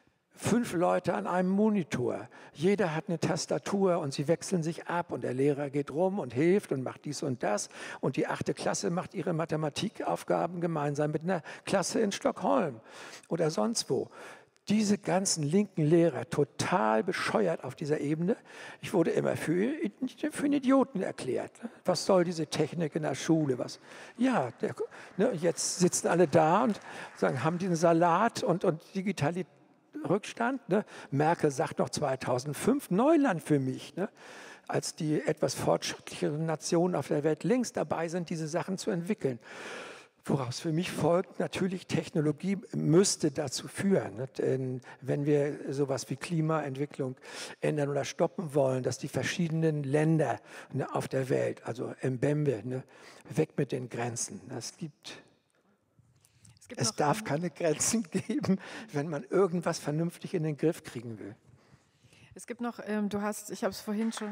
Fünf Leute an einem Monitor. Jeder hat eine Tastatur und sie wechseln sich ab und der Lehrer geht rum und hilft und macht dies und das. Und die achte Klasse macht ihre Mathematikaufgaben gemeinsam mit einer Klasse in Stockholm oder sonst wo. Diese ganzen linken Lehrer, total bescheuert auf dieser Ebene. Ich wurde immer für, für einen Idioten erklärt. Was soll diese Technik in der Schule? Was? Ja, der, ne, jetzt sitzen alle da und sagen, haben den Salat und, und Digitalität Rückstand. Ne? Merkel sagt noch zweitausendfünf, Neuland für mich. Ne? Als die etwas fortschrittlicheren Nationen auf der Welt längst dabei sind, diese Sachen zu entwickeln. Woraus für mich folgt, natürlich Technologie müsste dazu führen, ne? Denn wenn wir sowas wie Klimaentwicklung ändern oder stoppen wollen, dass die verschiedenen Länder, ne, auf der Welt, also Mbembe, ne, weg mit den Grenzen. Es gibt, es, gibt es darf keine Grenzen geben, wenn man irgendwas vernünftig in den Griff kriegen will. Es gibt noch, ähm, du hast, ich habe es vorhin schon...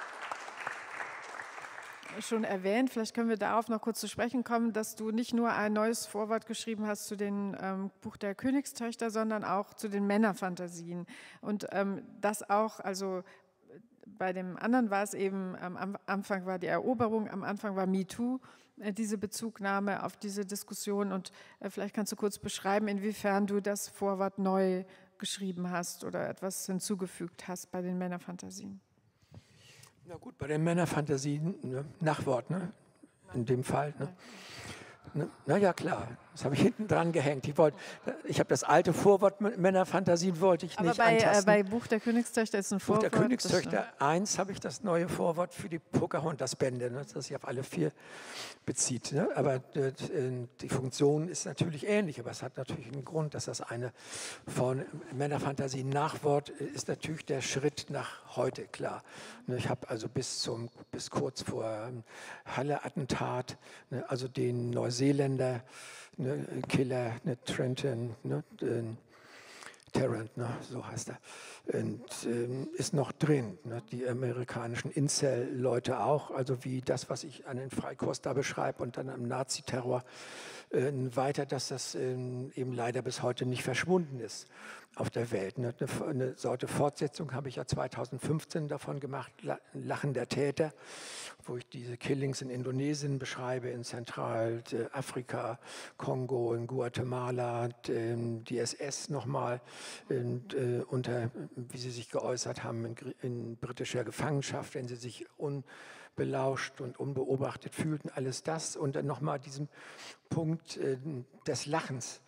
schon erwähnt, vielleicht können wir darauf noch kurz zu sprechen kommen, dass du nicht nur ein neues Vorwort geschrieben hast zu dem ähm, Buch der Königstöchter, sondern auch zu den Männerfantasien. Und ähm, das auch, also bei dem anderen war es eben, ähm, am Anfang war die Eroberung, am Anfang war MeToo, äh, diese Bezugnahme auf diese Diskussion. Und äh, vielleicht kannst du kurz beschreiben, inwiefern du das Vorwort neu geschrieben hast oder etwas hinzugefügt hast bei den Männerfantasien. Na gut, bei den Männerfantasien, ne, Nachwort, ne, in dem Fall. Ne. Ne, na ja, klar, das habe ich hinten dran gehängt. Ich, wollt, ich habe das alte Vorwort Männerfantasien wollte ich Aber nicht bei, antasten. Äh, bei Buch der Königstöchter ist ein Vorwort. Buch der Königstöchter eins habe ich das neue Vorwort für die Pocahontas-Bände, ne, das sich auf alle vier bezieht. Ne. Aber äh, die Funktion ist natürlich ähnlich, aber es hat natürlich einen Grund, dass das eine von Männerfantasien Nachwort ist natürlich der Schritt nach heute, klar. Ne, ich habe also bis, zum, bis kurz vor ähm, Halle-Attentat, ne, also den Neuseeländer, ne, Killer, ne, Trenton, ne, den Tarrant, ne, so heißt er, und, ähm, ist noch drin. Ne, die amerikanischen Incel-Leute auch, also wie das, was ich an den Freikorps da beschreibe und dann am Naziterror äh, weiter, dass das äh, eben leider bis heute nicht verschwunden ist auf der Welt. Ne. Eine, eine Sorte Fortsetzung habe ich ja zweitausendfünfzehn davon gemacht, Lachen der Täter, wo ich diese Killings in Indonesien beschreibe, in Zentralafrika, Kongo, in Guatemala, die S S nochmal, unter, wie sie sich geäußert haben, in, in britischer Gefangenschaft, wenn sie sich unbelauscht und unbeobachtet fühlten, alles das und dann nochmal diesen Punkt des Lachens,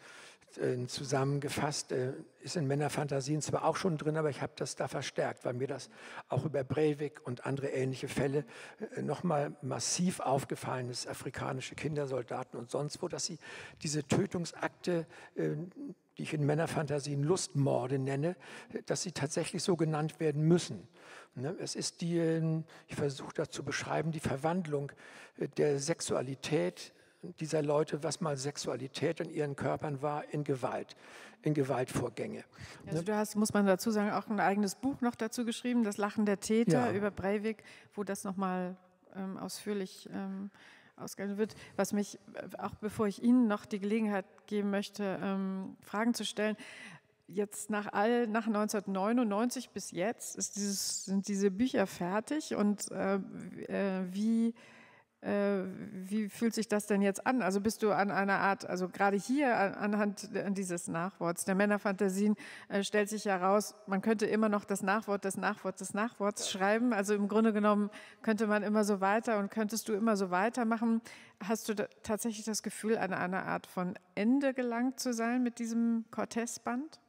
äh, zusammengefasst, äh, ist in Männerfantasien zwar auch schon drin, aber ich habe das da verstärkt, weil mir das auch über Breivik und andere ähnliche Fälle äh, nochmal massiv aufgefallen ist, afrikanische Kindersoldaten und sonst wo, dass sie diese Tötungsakte, äh, die ich in Männerfantasien Lustmorde nenne, dass sie tatsächlich so genannt werden müssen. Ne? Es ist die, äh, ich versuche das zu beschreiben, die Verwandlung äh, der Sexualität dieser Leute, was mal Sexualität in ihren Körpern war, in Gewalt, in Gewaltvorgänge. Also du hast, muss man dazu sagen, auch ein eigenes Buch noch dazu geschrieben, Das Lachen der Täter, ja, über Breivik, wo das nochmal ähm, ausführlich ähm, ausgegangen wird. Was mich, auch bevor ich Ihnen noch die Gelegenheit geben möchte, ähm, Fragen zu stellen, jetzt nach, all, nach neunzehnhundertneunundneunzig bis jetzt ist dieses, sind diese Bücher fertig und äh, äh, wie Äh, wie fühlt sich das denn jetzt an? Also bist du an einer Art, also gerade hier an, anhand dieses Nachworts der Männerfantasien äh, stellt sich heraus, man könnte immer noch das Nachwort des Nachworts des Nachworts schreiben. Also im Grunde genommen könnte man immer so weiter und könntest du immer so weitermachen. Hast du da tatsächlich das Gefühl, an einer Art von Ende gelangt zu sein mit diesem Cortez-Band?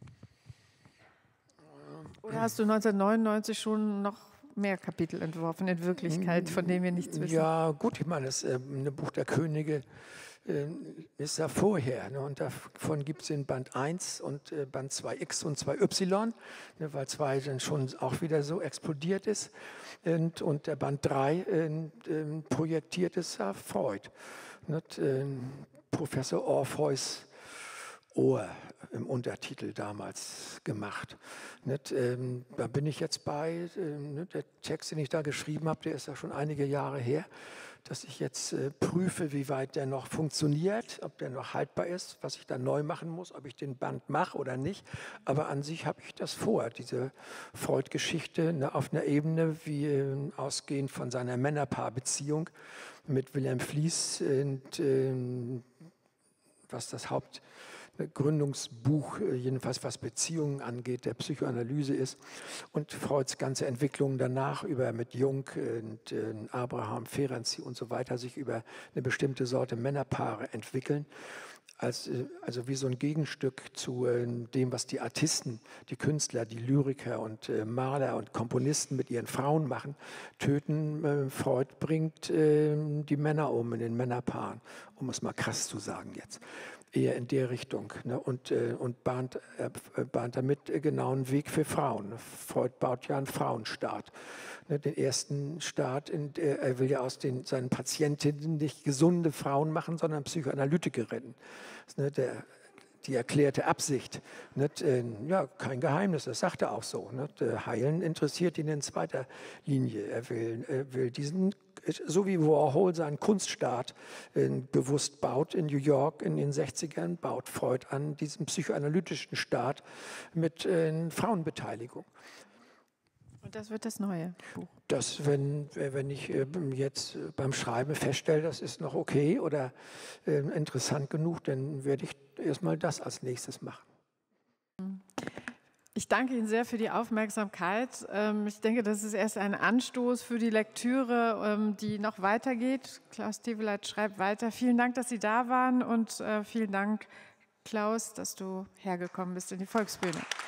Oder hast du neunzehnhundertneunundneunzig schon noch mehr Kapitel entworfen in Wirklichkeit, von denen wir nichts wissen? Ja, gut, ich meine, das äh, eine Buch der Könige äh, ist ja vorher. Ne, und davon gibt es in Band eins und äh, Band zwei X und zwei Y, ne, weil zwei dann schon auch wieder so explodiert ist. Und, und der Band drei äh, äh, projektiert ist ja Freud. Ne, äh, Professor Orpheus Ohr im Untertitel damals gemacht. Nicht, ähm, da bin ich jetzt bei, ähm, nicht, der Text, den ich da geschrieben habe, der ist ja schon einige Jahre her, dass ich jetzt äh, prüfe, wie weit der noch funktioniert, ob der noch haltbar ist, was ich da neu machen muss, ob ich den Band mache oder nicht. Aber an sich habe ich das vor, diese Freud-Geschichte ne, auf einer Ebene, wie äh, ausgehend von seiner Männerpaarbeziehung mit Wilhelm Fliess, und, äh, was das Haupt Gründungsbuch, jedenfalls was Beziehungen angeht, der Psychoanalyse ist und Freuds ganze Entwicklung danach über mit Jung und äh, Abraham, Ferenczi und so weiter sich über eine bestimmte Sorte Männerpaare entwickeln. Als, also wie so ein Gegenstück zu äh, dem, was die Artisten, die Künstler, die Lyriker und äh, Maler und Komponisten mit ihren Frauen machen, töten. Äh, Freud bringt äh, die Männer um in den Männerpaaren, um es mal krass zu sagen jetzt. Eher in der Richtung, ne? und, äh, und bahnt, äh, bahnt damit äh, genau einen Weg für Frauen. Freud baut ja einen Frauenstaat. Ne? Den ersten Staat, in der, er will ja aus den, seinen Patientinnen nicht gesunde Frauen machen, sondern Psychoanalytikerinnen. Ne? Der, die erklärte Absicht, nicht, äh, ja, kein Geheimnis, das sagt er auch so. Nicht? Heilen interessiert ihn in zweiter Linie. Er will, er will diesen, so wie Warhol seinen Kunststaat äh, bewusst baut in New York in den sechzigern, baut Freud an diesem psychoanalytischen Staat mit äh, Frauenbeteiligung. Und das wird das neue Buch? Das, wenn, wenn ich äh, jetzt beim Schreiben feststelle, das ist noch okay oder äh, interessant genug, dann werde ich erstmal das als nächstes machen. Ich danke Ihnen sehr für die Aufmerksamkeit. Ich denke, das ist erst ein Anstoß für die Lektüre, die noch weitergeht. Klaus Teweleit schreibt weiter. Vielen Dank, dass Sie da waren und vielen Dank, Klaus, dass du hergekommen bist in die Volksbühne.